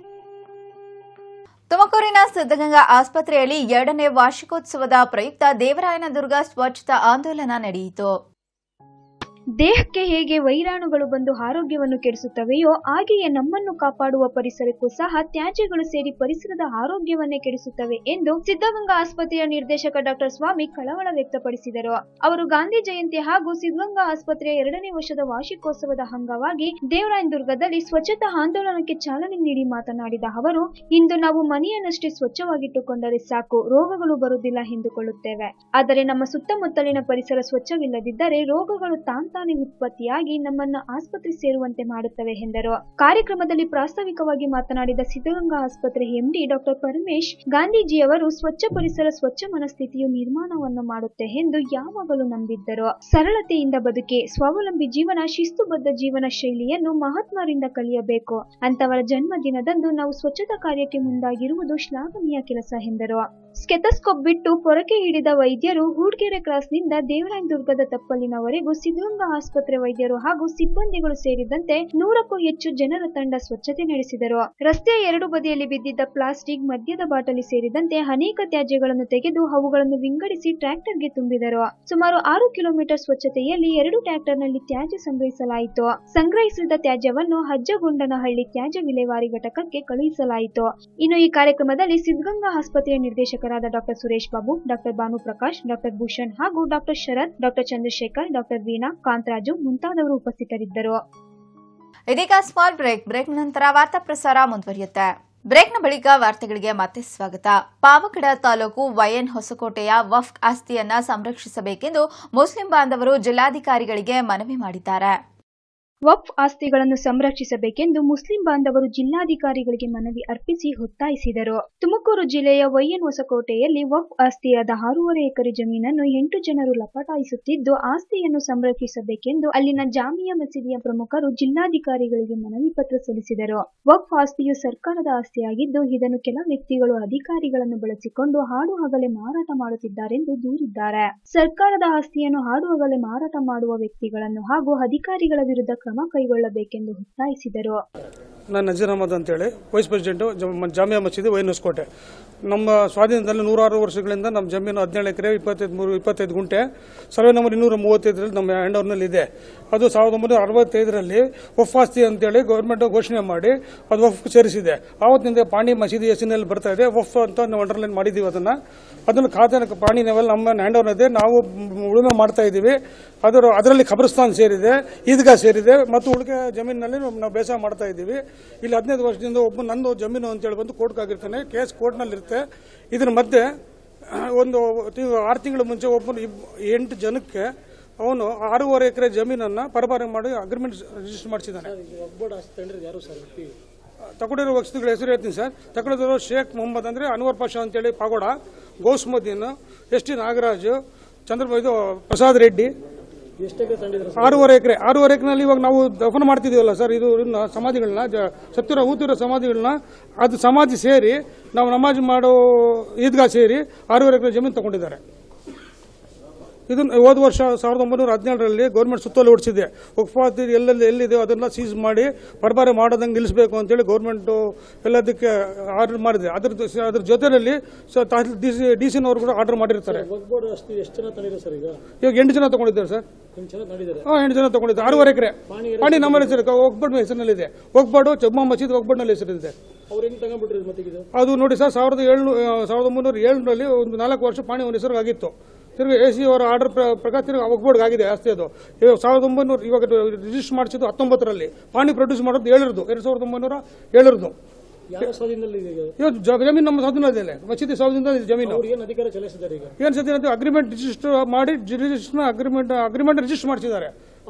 ತುಮಕೂರಿನ ಸಿದ್ದಗಂಗಾ ಆಸ್ಪತ್ರೆಯಲ್ಲಿ 2ನೇ ವಾರ್ಷಿಕೋತ್ಸವದ ಪ್ರಯುಕ್ತ ದೇವರಾಯನದುರ್ಗ ಸ್ವಚ್ಛತಾ ಆಂದೋಲನ ನಡೆಯಿತು. ದೇಹಕ್ಕೆ ಹೇಗೆ ವೈರಾಣುಗಳು ಬಂದು ಆರೋಗ್ಯವನ್ನು ಕೆಡಿಸುತ್ತವೆಯೋ ಹಾಗೆಯೇ ನಮ್ಮನ್ನು ಕಾಪಾಡುವ ಪರಿಸರಕ್ಕೂ ಸಹ ತ್ಯಾಜ್ಯಗಳು ಸೇರಿ ಪರಿಸರದ ಆರೋಗ್ಯವನ್ನೇ ಕೆಡಿಸುತ್ತವೆ ಎಂದು ಸಿದ್ದಗಂಗಾ ಆಸ್ಪತ್ರೆಯ ನಿರ್ದೇಶಕ ಡಾಕ್ಟರ್ ಸ್ವಾಮಿ ಕಳವಳ ವ್ಯಕ್ತಪಡಿಸಿದರು. ಅವರು ಗಾಂಧಿ ಜಯಂತಿ ಹಾಗೂ ಸಿದ್ದಗಂಗಾ ಆಸ್ಪತ್ರೆಯ 2ನೇ ವರ್ಷದ ವಾರ್ಷಿಕೋತ್ಸವದ ಅಂಗವಾಗಿ ದೇವರಾಯನದುರ್ಗದಲ್ಲಿ ಸ್ವಚ್ಛತಾ ಆಂದೋಲನಕ್ಕೆ ಚಾಲನೆ ನೀಡಿ ಮಾತನಾಡಿದ ಅವರು, ಇಂದು ನಾವು ಮನೆಯನ್ನಷ್ಟೇ ಸ್ವಚ್ಛವಾಗಿಟ್ಟುಕೊಂಡರೆ ಸಾಕು, ರೋಗಗಳು ಬರುವುದಿಲ್ಲ ಎಂದುಕೊಳ್ಳುತ್ತೇವೆ. ಆದರೆ ನಮ್ಮ ಸುತ್ತಮುತ್ತಲಿನ ಪರಿಸರ ಸ್ವಚ್ಛವಿಲ್ಲದಿದ್ದರೆ ರೋಗಗಳು ತಾನೇ ಉತ್ಪತ್ತಿಯಾಗಿ ನಮ್ಮನ್ನು ಆಸ್ಪತ್ರೆ ಸೇರುವಂತೆ ಮಾಡುತ್ತವೆ ಎಂದರು. ಕಾರ್ಯಕ್ರಮದಲ್ಲಿ ಪ್ರಾಸ್ತಾವಿಕವಾಗಿ ಮಾತನಾಡಿದ ಸಿದ್ದಗಂಗಾ ಆಸ್ಪತ್ರೆ ಎಂಡಿ ಡಾಕ್ಟರ್ ಪರಮೇಶ್, ಗಾಂಧೀಜಿಯವರು ಸ್ವಚ್ಛ ಪರಿಸರ ಸ್ವಚ್ಛ ಮನಸ್ಥಿತಿಯು ನಿರ್ಮಾಣವನ್ನು ಮಾಡುತ್ತೆ ಎಂದು ಯಾವಾಗಲೂ ನಂಬಿದ್ದರು. ಸರಳತೆಯಿಂದ ಬದುಕಿ ಸ್ವಾವಲಂಬಿ ಜೀವನ, ಶಿಸ್ತುಬದ್ಧ ಜೀವನ ಶೈಲಿಯನ್ನು ಮಹಾತ್ಮರಿಂದ ಕಲಿಯಬೇಕು. ಅಂತವರ ಜನ್ಮದಿನದಂದು ನಾವು ಸ್ವಚ್ಛತಾ ಕಾರ್ಯಕ್ಕೆ ಮುಂದಾಗಿರುವುದು ಶ್ಲಾಘನೀಯ ಕೆಲಸ ಎಂದರು. ಸ್ಟೆಥೋಸ್ಕೋಪ್ ಬಿಟ್ಟು ಪೊರಕೆ ಹಿಡಿದ ವೈದ್ಯರು ಹೂಡ್ಗೆರೆ ಕ್ರಾಸ್ನಿಂದ ದೇವರಾಯನದುರ್ಗದ ತಪ್ಪಲಿನವರೆಗೂ ಸಿದ್ದಗಂಗಾ ಆಸ್ಪತ್ರೆ ವೈದ್ಯರು ಹಾಗೂ ಸಿಬ್ಬಂದಿಗಳು ಸೇರಿದಂತೆ 100ಕ್ಕೂ ಹೆಚ್ಚು ಜನರ ತಂಡ ಸ್ವಚ್ಛತೆ ನಡೆಸಿದರು. ರಸ್ತೆಯ 2 ಬದಿಯಲ್ಲಿ ಬಿದ್ದಿದ್ದ ಪ್ಲಾಸ್ಟಿಕ್, ಮದ್ಯದ ಬಾಟಲಿ ಸೇರಿದಂತೆ ಅನೇಕ ತ್ಯಾಜ್ಯಗಳನ್ನು ತೆಗೆದು ಅವುಗಳನ್ನು ವಿಂಗಡಿಸಿ ಟ್ರ್ಯಾಕ್ಟರ್ಗೆ ತುಂಬಿದರು. ಸುಮಾರು 6 ಕಿಲೋಮೀಟರ್ ಸ್ವಚ್ಛತೆಯಲ್ಲಿ 2 ಟ್ರ್ಯಾಕ್ಟರ್ನಲ್ಲಿ ತ್ಯಾಜ್ಯ ಸಂಗ್ರಹಿಸಲಾಯಿತು. ಸಂಗ್ರಹಿಸಿದ ತ್ಯಾಜ್ಯವನ್ನು ಅಜ್ಜಗೊಂಡನಹಳ್ಳಿ ತ್ಯಾಜ್ಯ ವಿಲೇವಾರಿ ಘಟಕಕ್ಕೆ ಕಳುಹಿಸಲಾಯಿತು. ಇನ್ನು ಈ ಕಾರ್ಯಕ್ರಮದಲ್ಲಿ ಸಿದ್ದಗಂಗಾ ಆಸ್ಪತ್ರೆಯ ನಿರ್ದೇಶಕರಾದ doctor Suresh Babu, doctor Bhanuprakash, doctor Bhushan ಹಾಗೂ doctor Sharath, doctor Chandrashekhar, doctor Veena, Kantharaju ಮುಂತಾದವರು ಉಪಸ್ಥಿತರಿದ್ದರು. ಇದೀಗ ಸ್ಮಾಲ್ ಬ್ರೇಕ್ ನಂತರ ವಾರ್ತಾ ಪ್ರಸಾರ ಮುಂದುವರಿಯುತ್ತೆ. ಬ್ರೇಕ್ನ ಬಳಿಕ ವಾರ್ತೆಗಳಿಗೆ ಮತ್ತೆ ಸ್ವಾಗತ. ಪಾವಗಡ ತಾಲೂಕು ವೈಎನ್ ಹೊಸಕೋಟೆಯ ವಕ್ಫ್ ಆಸ್ತಿಯನ್ನ ಸಂರಕ್ಷಿಸಬೇಕೆಂದು ಮುಸ್ಲಿಂ ಬಾಂಧವರು ಜಿಲ್ಲಾಧಿಕಾರಿಗಳಿಗೆ ಮನವಿ ಮಾಡಿದ್ದಾರೆ. ವಕ್ಫ್ ಆಸ್ತಿಗಳನ್ನು ಸಂರಕ್ಷಿಸಬೇಕೆಂದು ಮುಸ್ಲಿಂ ಬಾಂಧವರು ಜಿಲ್ಲಾಧಿಕಾರಿಗಳಿಗೆ ಮನವಿ ಅರ್ಪಿಸಿ ಒತ್ತಾಯಿಸಿದರು. ತುಮಕೂರು ಜಿಲ್ಲೆಯ ವೈಎನ್ ಹೊಸಕೋಟೆಯಲ್ಲಿ ವಕ್ಫ್ ಆಸ್ತಿಯಾದ 6.5 ಎಕರೆ ಜಮೀನನ್ನು 8 ಜನರು ಲಪಟಾಯಿಸುತ್ತಿದ್ದು, ಆಸ್ತಿಯನ್ನು ಸಂರಕ್ಷಿಸಬೇಕೆಂದು ಅಲ್ಲಿನ ಜಾಮಿಯಾ ಮಸೀದಿಯ ಪ್ರಮುಖರು ಜಿಲ್ಲಾಧಿಕಾರಿಗಳಿಗೆ ಮನವಿ ಪತ್ರ ಸಲ್ಲಿಸಿದರು. ವಕ್ಫ್ ಆಸ್ತಿಯು ಸರ್ಕಾರದ ಆಸ್ತಿಯಾಗಿದ್ದು, ಇದನ್ನು ಕೆಲ ವ್ಯಕ್ತಿಗಳು ಅಧಿಕಾರಿಗಳನ್ನು ಬಳಸಿಕೊಂಡು ಹಾಡು ಹಗಲೇ ಮಾರಾಟ ಮಾಡುತ್ತಿದ್ದಾರೆಂದು ದೂರಿದ್ದಾರೆ. ಸರ್ಕಾರದ ಆಸ್ತಿಯನ್ನು ಹಾಡು ಹಗಲೇ ಮಾರಾಟ ಮಾಡುವ ವ್ಯಕ್ತಿಗಳನ್ನು ಹಾಗೂ ಅಧಿಕಾರಿಗಳ ವಿರುದ್ಧ ಕ್ರಮ ಕೈಗೊಳ್ಳಬೇಕೆಂದು ಒತ್ತಾಯಿಸಿದರು. ನಾನು ನಜೀರ್ ಅಹಮದ್ ಅಂತೇಳಿ ವೈಸ್ ಪ್ರೆಸಿಡೆಂಟು ಜಾಮಿಯಾ ಮಸೀದಿ ವೈನ್ ಹೊಸಕೋಟೆ. ನಮ್ಮ ಸ್ವಾಧೀನದಲ್ಲಿ 106 ವರ್ಷಗಳಿಂದ ನಮ್ಮ ಜಮೀನು 17 ಎಕರೆ 25 ಗುಂಟೆ ಸರ್ವೆ ನಂಬರ್ 235ರಲ್ಲಿ ನಮ್ಮ ಹ್ಯಾಂಡ್ ಓವರ್ನಲ್ಲಿ ಇದೆ. ಅದು 1965ರಲ್ಲಿ ವಫ್ ಆಸ್ತಿ ಅಂತೇಳಿ ಗೌರ್ಮೆಂಟ್ ಘೋಷಣೆ ಮಾಡಿ ಅದು ವಫ್ ಸೇರಿಸಿದೆ. ಆವತ್ತಿನಿಂದ ಪಾಣಿ ಮಸೀದಿ ಹೆಸರಿನಲ್ಲಿ ಬರ್ತಾ ಇದೆ. ವಫ್ ಅಂತ ನಾವು ಅಂಡರ್ಲೈನ್ ಮಾಡಿದ್ದೀವಿ. ಅದನ್ನು ಖಾತೆ ಪಾಣಿ ನಾವೆಲ್ಲ ನಮ್ಮ ಹ್ಯಾಂಡ್ ಓವರ್ ಇದೆ. ನಾವು ಉಳುಮೆ ಮಾಡ್ತಾ ಇದ್ದೀವಿ. ಅದರಲ್ಲಿ ಖಬರಸ್ತಾನ್ ಸೇರಿದೆ, ಈದ್ಗಾ ಸೇರಿದೆ ಮತ್ತು ಉಳಿಕೆ ಜಮೀನಿನಲ್ಲಿ ನಾವು ಬೇಸಾಯ ಮಾಡ್ತಾ ಇದ್ದೀವಿ. ಇಲ್ಲಿ 15 ವರ್ಷದಿಂದ ಒಬ್ಬ ನಂದು ಜಮೀನು ಅಂತೇಳಿ ಬಂದು ಕೋರ್ಟ್ಗೆ ಆಗಿರ್ತಾನೆ. ಕೇಸ್ ಕೋರ್ಟ್ನಲ್ಲಿ ಇರುತ್ತೆ. ಇದರ ಮಧ್ಯೆ ಒಂದು 6 ತಿಂಗಳ ಮುಂಚೆ ಒಬ್ಬನು 8 ಜನಕ್ಕೆ ಅವನು 6.5 ಎಕರೆ ಜಮೀನನ್ನು ಪರಭಾರೆ ಮಾಡಿ ಅಗ್ರಿಮೆಂಟ್ ರಿಜಿಸ್ಟರ್ ಮಾಡಿಸಿದ್ದಾನೆ. ತಗೊಂಡಿರೋ ವಸ್ತುಗಳ ಹೆಸರು ಹೇಳ್ತೀನಿ ಸರ್. ತಗೊಂಡಿರೋ ಶೇಖ್ ಮೊಹಮ್ಮದ್ ಅಂದರೆ ಅನ್ವರ್ ಪಾಷಾ ಅಂತೇಳಿ ಪಾಗೋಡ, ಗೌಸ್ಮುದ್ದೀನ್, ಎಸ್ ಟಿ ನಾಗರಾಜು, ಇದು ಪ್ರಸಾದ್ ರೆಡ್ಡಿ. 6.5 ಎಕರೆ. 6.5 ಎಕರೆನಲ್ಲಿ ಇವಾಗ ನಾವು ದಫನ ಮಾಡ್ತಿದ್ದೀವಲ್ಲ ಸರ್, ಇದು ಸಮಾಧಿಗಳನ್ನ ಊತಿರೋ ಸಮಾಧಿಗಳನ್ನ ಅದು ಸಮಾಧಿ ಸೇರಿ ನಾವು ನಮಾಜ್ ಮಾಡೋ ಈದ್ಗಾ ಸೇರಿ 6.5 ಎಕರೆ ಜಮೀನು ತಗೊಂಡಿದ್ದಾರೆ. ಇದನ್ನು ಹೋದ ವರ್ಷ 1917ರಲ್ಲಿ ಗೌರ್ಮೆಂಟ್ ಸುತ್ತೋಲೆ ಹೊಡಿಸಿದೆ. ವಕ್ಫಾತಿ ಎಲ್ಲಿದೆ ಅದನ್ನ ಸೀಸ್ ಮಾಡಿ ಪರಭಾರೆ ಮಾಡೋದಂಗೆ ನಿಲ್ಲಿಸಬೇಕು ಅಂತೇಳಿ ಗೌರ್ಮೆಂಟ್ ಎಲ್ಲದಕ್ಕೆ ಆರ್ಡರ್ ಮಾಡಿದೆ. ಅದ್ರ ಜೊತೆಯಲ್ಲಿ ಡಿಸಿನವರು ಕೂಡ ಆರ್ಡರ್ ಮಾಡಿರ್ತಾರೆ. ಇವಾಗ 8 ಜನ ತಗೊಂಡಿದ್ದಾರೆ ಸರ್. 8 ಜನ ತಗೊಂಡಿದ್ದಾರೆ. 6.5 ಎಕರೆ ಪಾಣಿ ನಮ್ಮ ಹೆಸರು ಒಗ್ಬಡ್ ಹೆಸರಿನಲ್ಲಿದೆ. ಒಗ್ಬಾಡು ಜಮ್ಮಾ ಮಸೀದ್ ಒಗ್ಬಡ್ನಲ್ಲಿ ಹೆಸರಿದೆ. ಅದು ನೋಡಿ ಸರ್, 1307ರಲ್ಲಿ ಒಂದು 4 ವರ್ಷ ಪಾಣಿ ಅವನ ಹೆಸರಿಗಾಗಿತ್ತು. ತಿರುಗಿ AC ಅವರ ಆರ್ಡರ್ ಪ್ರಕಾರ ತಿರುಗಿ ಒಗ್ಬೋರ್ಡ್ಗೆ ಆಗಿದೆ ಆಸ್ತಿ. ಅದು 1900 ಇವಾಗ ರಿಜಿಸ್ಟರ್ ಮಾಡಿಸಿದ್ದು 19ರಲ್ಲಿ. ಪಾಣಿ ಪ್ರೊಡ್ಯೂಸ್ ಮಾಡೋದು 2007 ಜಮೀನು ನಮ್ಮ ಸ್ವಾಧೀನದಲ್ಲಿ ಮಸೀದಿ ಸ್ವಾಧೀನದ ಜಮೀನು. ಏನ್ ಸದ್ಯ ಅಗ್ರಿಮೆಂಟ್ ರಿಜಿಸ್ಟರ್ ಮಾಡಿ ಅಗ್ರಿಮೆಂಟ್ ರಿಜಿಸ್ಟರ್ ಮಾಡಿಸಿದ್ದಾರೆ.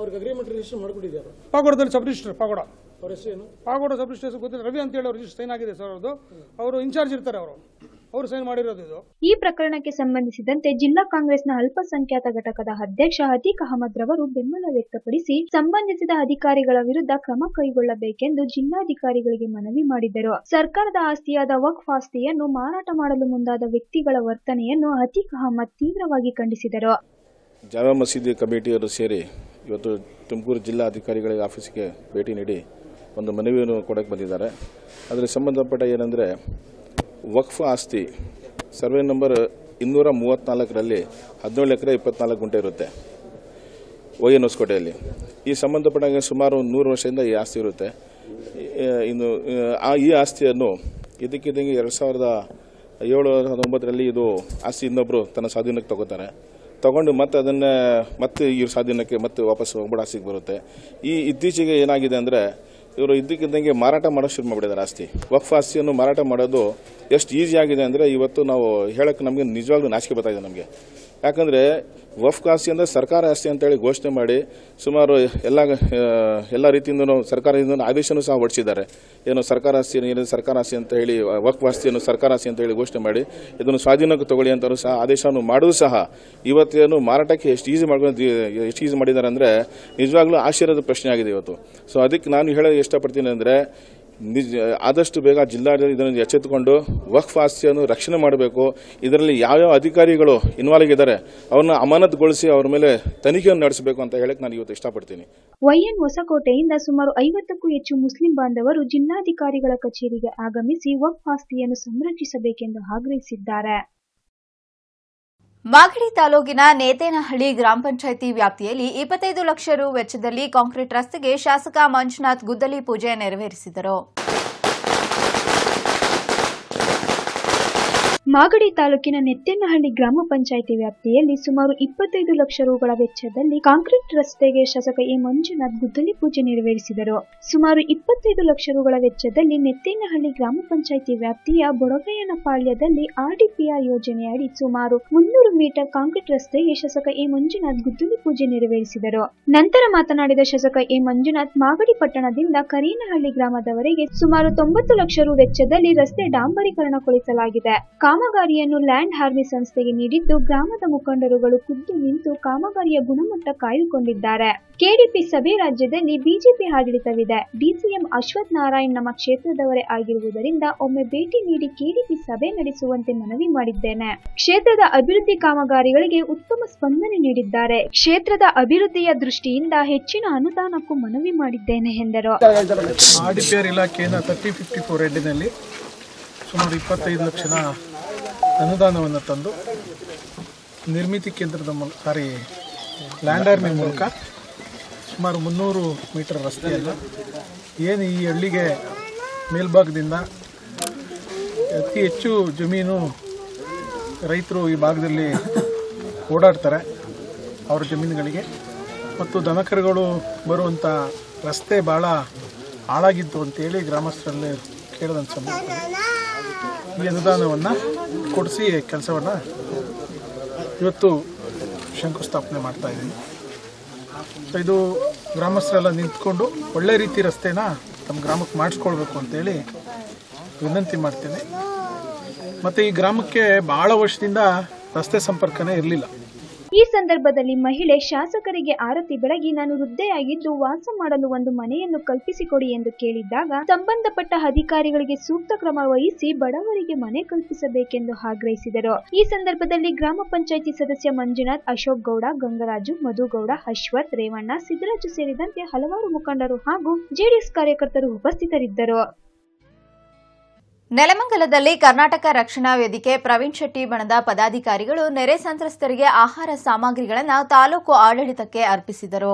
ಪಾಗೋಡದಲ್ಲಿ ಸಬ್ ರಿಜಿಸ್ಟರ್ ಪಾಗೋಡ ಸಬ್ ರಿಜಿಸ್ಟರ್ ಗೊತ್ತಿಲ್ಲ, ರವಿ ಅಂತ ಹೇಳಿ ಅವ್ರು ರಿಜಿಸ್ಟರ್ ಸೈನ್ ಆಗಿದೆ ಸರ್. ಅವರು ಇನ್ಚಾರ್ಜ್ ಇರ್ತಾರೆ. ಅವರು ಸೈನ್ ಮಾಡಿರೋದು ಇದು. ಈ ಪ್ರಕರಣಕ್ಕೆ ಸಂಬಂಧಿಸಿದಂತೆ ಜಿಲ್ಲಾ ಕಾಂಗ್ರೆಸ್ನ ಅಲ್ಪಸಂಖ್ಯಾತ ಘಟಕದ ಅಧ್ಯಕ್ಷ ಅತೀಕ್ ಅಹಮದ್ ರವರು ಬೆಂಬಲ ವ್ಯಕ್ತಪಡಿಸಿ ಸಂಬಂಧಿಸಿದ ಅಧಿಕಾರಿಗಳ ವಿರುದ್ಧ ಕ್ರಮ ಕೈಗೊಳ್ಳಬೇಕೆಂದು ಜಿಲ್ಲಾಧಿಕಾರಿಗಳಿಗೆ ಮನವಿ ಮಾಡಿದರು. ಸರ್ಕಾರದ ಆಸ್ತಿಯಾದ ವಕ್ಫ್ ಆಸ್ತಿಯನ್ನು ಮಾರಾಟ ಮಾಡಲು ಮುಂದಾದ ವ್ಯಕ್ತಿಗಳ ವರ್ತನೆಯನ್ನು ಅತೀಕ್ ಅಹಮದ್ ತೀವ್ರವಾಗಿ ಖಂಡಿಸಿದರು. ಜಾಮಾ ಮಸೀದಿ ಕಮಿಟಿಯವರು ಸೇರಿ ಇವತ್ತು ತುಮಕೂರು ಜಿಲ್ಲಾ ಅಧಿಕಾರಿಗಳ ಆಫೀಸಿಗೆ ಭೇಟಿ ನೀಡಿ ಒಂದು ಮನವಿಯನ್ನು ಕೊಡಕ್ಕೆ ಬಂದಿದ್ದಾರೆ. ಅದಕ್ಕೆ ಸಂಬಂಧಪಟ್ಟ ಏನಂದರೆ, ವಕ್ಫ್ ಆಸ್ತಿ ಸರ್ವೆ ನಂಬರ್ 234ರಲ್ಲಿ 17 ಎಕರೆ 24 ಗುಂಟೆ ಇರುತ್ತೆ ON ಹೊಸಕೋಟೆಯಲ್ಲಿ. ಈ ಸಂಬಂಧಪಟ್ಟಾಗ ಸುಮಾರು 100 ವರ್ಷದಿಂದ ಈ ಆಸ್ತಿ ಇರುತ್ತೆ. ಇನ್ನು ಈ ಆಸ್ತಿಯನ್ನು ಇದಕ್ಕಿದ್ದಂಗೆ 2007-19ರಲ್ಲಿ ಇದು ಆಸ್ತಿ ಇನ್ನೊಬ್ಬರು ತನ್ನ ಸ್ವಾಧೀನಕ್ಕೆ ತಗೊಂಡು ಮತ್ತೆ ಅದನ್ನು ಮತ್ತೆ ಇವ್ರ ಸ್ವಾಧೀನಕ್ಕೆ ಮತ್ತೆ ವಾಪಸ್ ಒಬ್ಬಡ ಆಸ್ತಿಗೆ ಬರುತ್ತೆ. ಇತ್ತೀಚೆಗೆ ಏನಾಗಿದೆ ಅಂದರೆ, ಇವರು ಇದ್ದಕ್ಕಿದ್ದಂಗೆ ಮಾರಾಟ ಮಾಡೋದು ಶುರು ಮಾಡಿಬಿಟ್ಟಿದ್ದಾರೆ. ಆಸ್ತಿ ವಕ್ಫ್ ಆಸ್ತಿಯನ್ನು ಮಾರಾಟ ಮಾಡೋದು ಎಷ್ಟು ಈಸಿ ಆಗಿದೆ ಅಂದರೆ, ಇವತ್ತು ನಾವು ಹೇಳಕ್ಕೆ ನಮಗೆ ನಿಜವಾಗ್ಲೂ ನಾಚಿಕೆ ಬರ್ತಾ ಇದೆ ನಮಗೆ. ಯಾಕಂದರೆ ವಕ್ಫ್ ಆಸ್ತಿ ಅಂದರೆ ಸರ್ಕಾರ ಆಸ್ತಿ ಅಂತೇಳಿ ಘೋಷಣೆ ಮಾಡಿ ಸುಮಾರು ಎಲ್ಲ ರೀತಿಯಿಂದನೂ ಸರ್ಕಾರದಿಂದ ಆದೇಶನೂ ಸಹ ಹೊರಡಿಸಿದ್ದಾರೆ. ಏನು ಸರ್ಕಾರ ಆಸ್ತಿ ಅಂತ ಹೇಳಿ ವಕ್ಫ್ ಆಸ್ತಿಯನ್ನು ಸರ್ಕಾರ ಆಸ್ತಿ ಅಂತ ಹೇಳಿ ಘೋಷಣೆ ಮಾಡಿ ಇದನ್ನು ಸ್ವಾಧೀನಕ್ಕೆ ತಗೊಳ್ಳಿ ಅಂತಲೂ ಸಹ ಆದೇಶವನ್ನು ಮಾಡೋದು ಸಹ ಇವತ್ತೇನು ಮಾರಾಟಕ್ಕೆ ಎಷ್ಟು ಈಸಿ ಮಾಡಿದ್ದಾರೆ ಅಂದರೆ ನಿಜವಾಗ್ಲೂ ಆಶ್ಚರ್ಯದ ಪ್ರಶ್ನೆ ಆಗಿದೆ ಇವತ್ತು. ಸೊ ಅದಕ್ಕೆ ನಾನು ಹೇಳೋದು ಇಷ್ಟಪಡ್ತೀನಿ ಅಂದರೆ, ಆದಷ್ಟು ಬೇಗ ಜಿಲ್ಲಾಡಳಿತ ಇದನ್ನು ಎಚ್ಚೆತ್ತುಕೊಂಡು ವಕ್ಫ್ ಆಸ್ತಿಯನ್ನು ರಕ್ಷಣೆ ಮಾಡಬೇಕು. ಇದರಲ್ಲಿ ಯಾವ್ಯಾವ ಅಧಿಕಾರಿಗಳು ಇನ್ವಾಲ್ವ್ ಇದ್ದಾರೆ ಅವ್ರನ್ನ ಅಮಾನತುಗೊಳಿಸಿ ಅವ್ರ ಮೇಲೆ ತನಿಖೆಯನ್ನು ನಡೆಸಬೇಕು ಅಂತ ಹೇಳಕ್ಕೆ ನಾನು ಇವತ್ತು ಇಷ್ಟಪಡ್ತೀನಿ. YN ಹೊಸಕೋಟೆಯಿಂದ ಸುಮಾರು 50ಕ್ಕೂ ಹೆಚ್ಚು ಮುಸ್ಲಿಂ ಬಾಂಧವರು ಜಿಲ್ಲಾಧಿಕಾರಿಗಳ ಕಚೇರಿಗೆ ಆಗಮಿಸಿ ವಕ್ಫ್ ಆಸ್ತಿಯನ್ನು ಸಂರಕ್ಷಿಸಬೇಕೆಂದು ಆಗ್ರಹಿಸಿದ್ದಾರೆ. ಮಾಗಡಿ ತಾಲೂಕಿನ ನೇತೇನಹಳ್ಳಿ ಗ್ರಾಮ ಪಂಚಾಯಿತಿ ವ್ಯಾಪ್ತಿಯಲ್ಲಿ 25 ಲಕ್ಷ ರು ವೆಚ್ಚದಲ್ಲಿ ಕಾಂಕ್ರೀಟ್ ರಸ್ತೆಗೆ ಶಾಸಕ ಮಂಜುನಾಥ್ ಗುದ್ದಲಿ ಪೂಜೆ ನೆರವೇರಿಸಿದರು. ಮಾಗಡಿ ತಾಲೂಕಿನ ನೆತ್ತೇನಹಳ್ಳಿ ಗ್ರಾಮ ಪಂಚಾಯಿತಿ ವ್ಯಾಪ್ತಿಯಲ್ಲಿ ಸುಮಾರು 25 ಲಕ್ಷ ರುಗಳ ವೆಚ್ಚದಲ್ಲಿ ಕಾಂಕ್ರೀಟ್ ರಸ್ತೆಗೆ ಶಾಸಕ ಎ ಮಂಜುನಾಥ್ ಗುದ್ದಲಿ ಪೂಜೆ ನೆರವೇರಿಸಿದರು. ಸುಮಾರು 25 ಲಕ್ಷ ರುಗಳ ವೆಚ್ಚದಲ್ಲಿ ನೆತ್ತೇನಹಳ್ಳಿ ಗ್ರಾಮ ಪಂಚಾಯಿತಿ ವ್ಯಾಪ್ತಿಯ ಬೊಡಗಯ್ಯನಪಾಳ್ಯದಲ್ಲಿ RDPR ಯೋಜನೆಯಡಿ ಸುಮಾರು 300 ಮೀಟರ್ ಕಾಂಕ್ರೀಟ್ ರಸ್ತೆಗೆ ಶಾಸಕ ಎ ಮಂಜುನಾಥ್ ಗುದ್ದಲಿ ಪೂಜೆ ನೆರವೇರಿಸಿದರು. ನಂತರ ಮಾತನಾಡಿದ ಶಾಸಕ ಎ ಮಂಜುನಾಥ್, ಮಾಗಡಿ ಪಟ್ಟಣದಿಂದ ಕರೀನಹಳ್ಳಿ ಗ್ರಾಮದವರೆಗೆ ಸುಮಾರು 90 ಲಕ್ಷ ರು ವೆಚ್ಚದಲ್ಲಿ ರಸ್ತೆ ಡಾಂಬರೀಕರಣಗೊಳಿಸಲಾಗಿದೆ. ಕಾಮಗಾರಿಯನ್ನು ಲ್ಯಾಂಡ್ ಆರ್ಮಿ ಸಂಸ್ಥೆಗೆ ನೀಡಿದ್ದು ಗ್ರಾಮದ ಮುಖಂಡರುಗಳು ಖುದ್ದು ನಿಂತು ಕಾಮಗಾರಿಯ ಗುಣಮಟ್ಟ ಕಾಯ್ದುಕೊಂಡಿದ್ದಾರೆ. ಕೆಡಿಪಿ ಸಭೆ ರಾಜ್ಯದಲ್ಲಿ ಬಿಜೆಪಿ ಆಡಳಿತವಿದೆ. ಡಿಸಿಎಂ ಅಶ್ವಥ್ ನಾರಾಯಣ್ ನಮ್ಮ ಕ್ಷೇತ್ರದವರೇ ಆಗಿರುವುದರಿಂದ ಒಮ್ಮೆ ಭೇಟಿ ನೀಡಿ ಕೆಡಿಪಿ ಸಭೆ ನಡೆಸುವಂತೆ ಮನವಿ ಮಾಡಿದ್ದೇನೆ. ಕ್ಷೇತ್ರದ ಅಭಿವೃದ್ಧಿ ಕಾಮಗಾರಿಗಳಿಗೆ ಉತ್ತಮ ಸ್ಪಂದನೆ ನೀಡಿದ್ದಾರೆ. ಕ್ಷೇತ್ರದ ಅಭಿವೃದ್ಧಿಯ ದೃಷ್ಟಿಯಿಂದ ಹೆಚ್ಚಿನ ಅನುದಾನಕ್ಕೂ ಮನವಿ ಮಾಡಿದ್ದೇನೆ ಎಂದರು. ಆರ್ಡಿಪಿಆರ್ ಇಲಾಖೆಯಿಂದ 3054 ಹೆಡ್ಡಿನಲ್ಲಿ ಸುಮಾರು 25 ಲಕ್ಷದ ಅನುದಾನವನ್ನು ತಂದು ನಿರ್ಮಿತಿ ಕೇಂದ್ರದ ಲ್ಯಾಂಡ್ ಆರ್ಮಿ ಮೂಲಕ ಸುಮಾರು 300 ಮೀಟರ್ ರಸ್ತೆಯನ್ನು ಏನು ಈ ಹಳ್ಳಿಗೆ ಮೇಲ್ಭಾಗದಿಂದ ಅತಿ ಹೆಚ್ಚು ಜಮೀನು ರೈತರು ಈ ಭಾಗದಲ್ಲಿ ಓಡಾಡ್ತಾರೆ, ಅವರ ಜಮೀನುಗಳಿಗೆ ಮತ್ತು ದನಕರುಗಳು ಬರುವಂಥ ರಸ್ತೆ ಭಾಳ ಹಾಳಾಗಿತ್ತು ಅಂತೇಳಿ ಗ್ರಾಮಸ್ಥರಲ್ಲಿ ಕೇಳಿದಂಥ ಸಂದರ್ಭದಲ್ಲಿ ಈ ಅನುದಾನವನ್ನು ಕೊಡಿಸಿ ಕೆಲಸವನ್ನು ಇವತ್ತು ಶಂಕುಸ್ಥಾಪನೆ ಮಾಡ್ತಾ ಇದ್ದೀನಿ. ಸೊ ಇದು ಗ್ರಾಮಸ್ಥರೆಲ್ಲ ನಿಂತ್ಕೊಂಡು ಒಳ್ಳೆ ರೀತಿ ರಸ್ತೆನ ತಮ್ಮ ಗ್ರಾಮಕ್ಕೆ ಮಾಡಿಸ್ಕೊಳ್ಬೇಕು ಅಂತೇಳಿ ವಿನಂತಿ ಮಾಡ್ತೇನೆ. ಮತ್ತು ಈ ಗ್ರಾಮಕ್ಕೆ ಭಾಳ ವರ್ಷದಿಂದ ರಸ್ತೆ ಸಂಪರ್ಕನೇ ಇರಲಿಲ್ಲ. ಈ ಸಂದರ್ಭದಲ್ಲಿ ಮಹಿಳೆ ಶಾಸಕರಿಗೆ ಆರತಿ ಬೆಳಗಿ ನಾನು ವೃದ್ಧೆಯಾಗಿದ್ದು ವಾಸ ಮಾಡಲು ಒಂದು ಮನೆಯನ್ನು ಕಲ್ಪಿಸಿಕೊಡಿ ಎಂದು ಕೇಳಿದ್ದಾಗ ಸಂಬಂಧಪಟ್ಟ ಅಧಿಕಾರಿಗಳಿಗೆ ಸೂಕ್ತ ಕ್ರಮ ವಹಿಸಿ ಬಡವರಿಗೆ ಮನೆ ಕಲ್ಪಿಸಬೇಕೆಂದು ಆಗ್ರಹಿಸಿದರು. ಈ ಸಂದರ್ಭದಲ್ಲಿ ಗ್ರಾಮ ಪಂಚಾಯಿತಿ ಸದಸ್ಯ ಮಂಜುನಾಥ್, ಅಶೋಕ್ ಗೌಡ, ಗಂಗರಾಜು, ಮಧುಗೌಡ, ಅಶ್ವಥ್, ರೇವಣ್ಣ, ಸಿದ್ದರಾಜು ಸೇರಿದಂತೆ ಹಲವಾರು ಮುಖಂಡರು ಹಾಗೂ ಜೆಡಿಎಸ್ ಕಾರ್ಯಕರ್ತರು ಉಪಸ್ಥಿತರಿದ್ದರು. ನೆಲಮಂಗಲದಲ್ಲಿ ಕರ್ನಾಟಕ ರಕ್ಷಣಾ ವೇದಿಕೆ ಪ್ರವೀಣ್ ಶೆಟ್ಟಿ ಬಣದ ಪದಾಧಿಕಾರಿಗಳು ನೆರೆ ಸಂತ್ರಸ್ತರಿಗೆ ಆಹಾರ ಸಾಮಗ್ರಿಗಳನ್ನು ತಾಲೂಕು ಆಡಳಿತಕ್ಕೆ ಅರ್ಪಿಸಿದರು.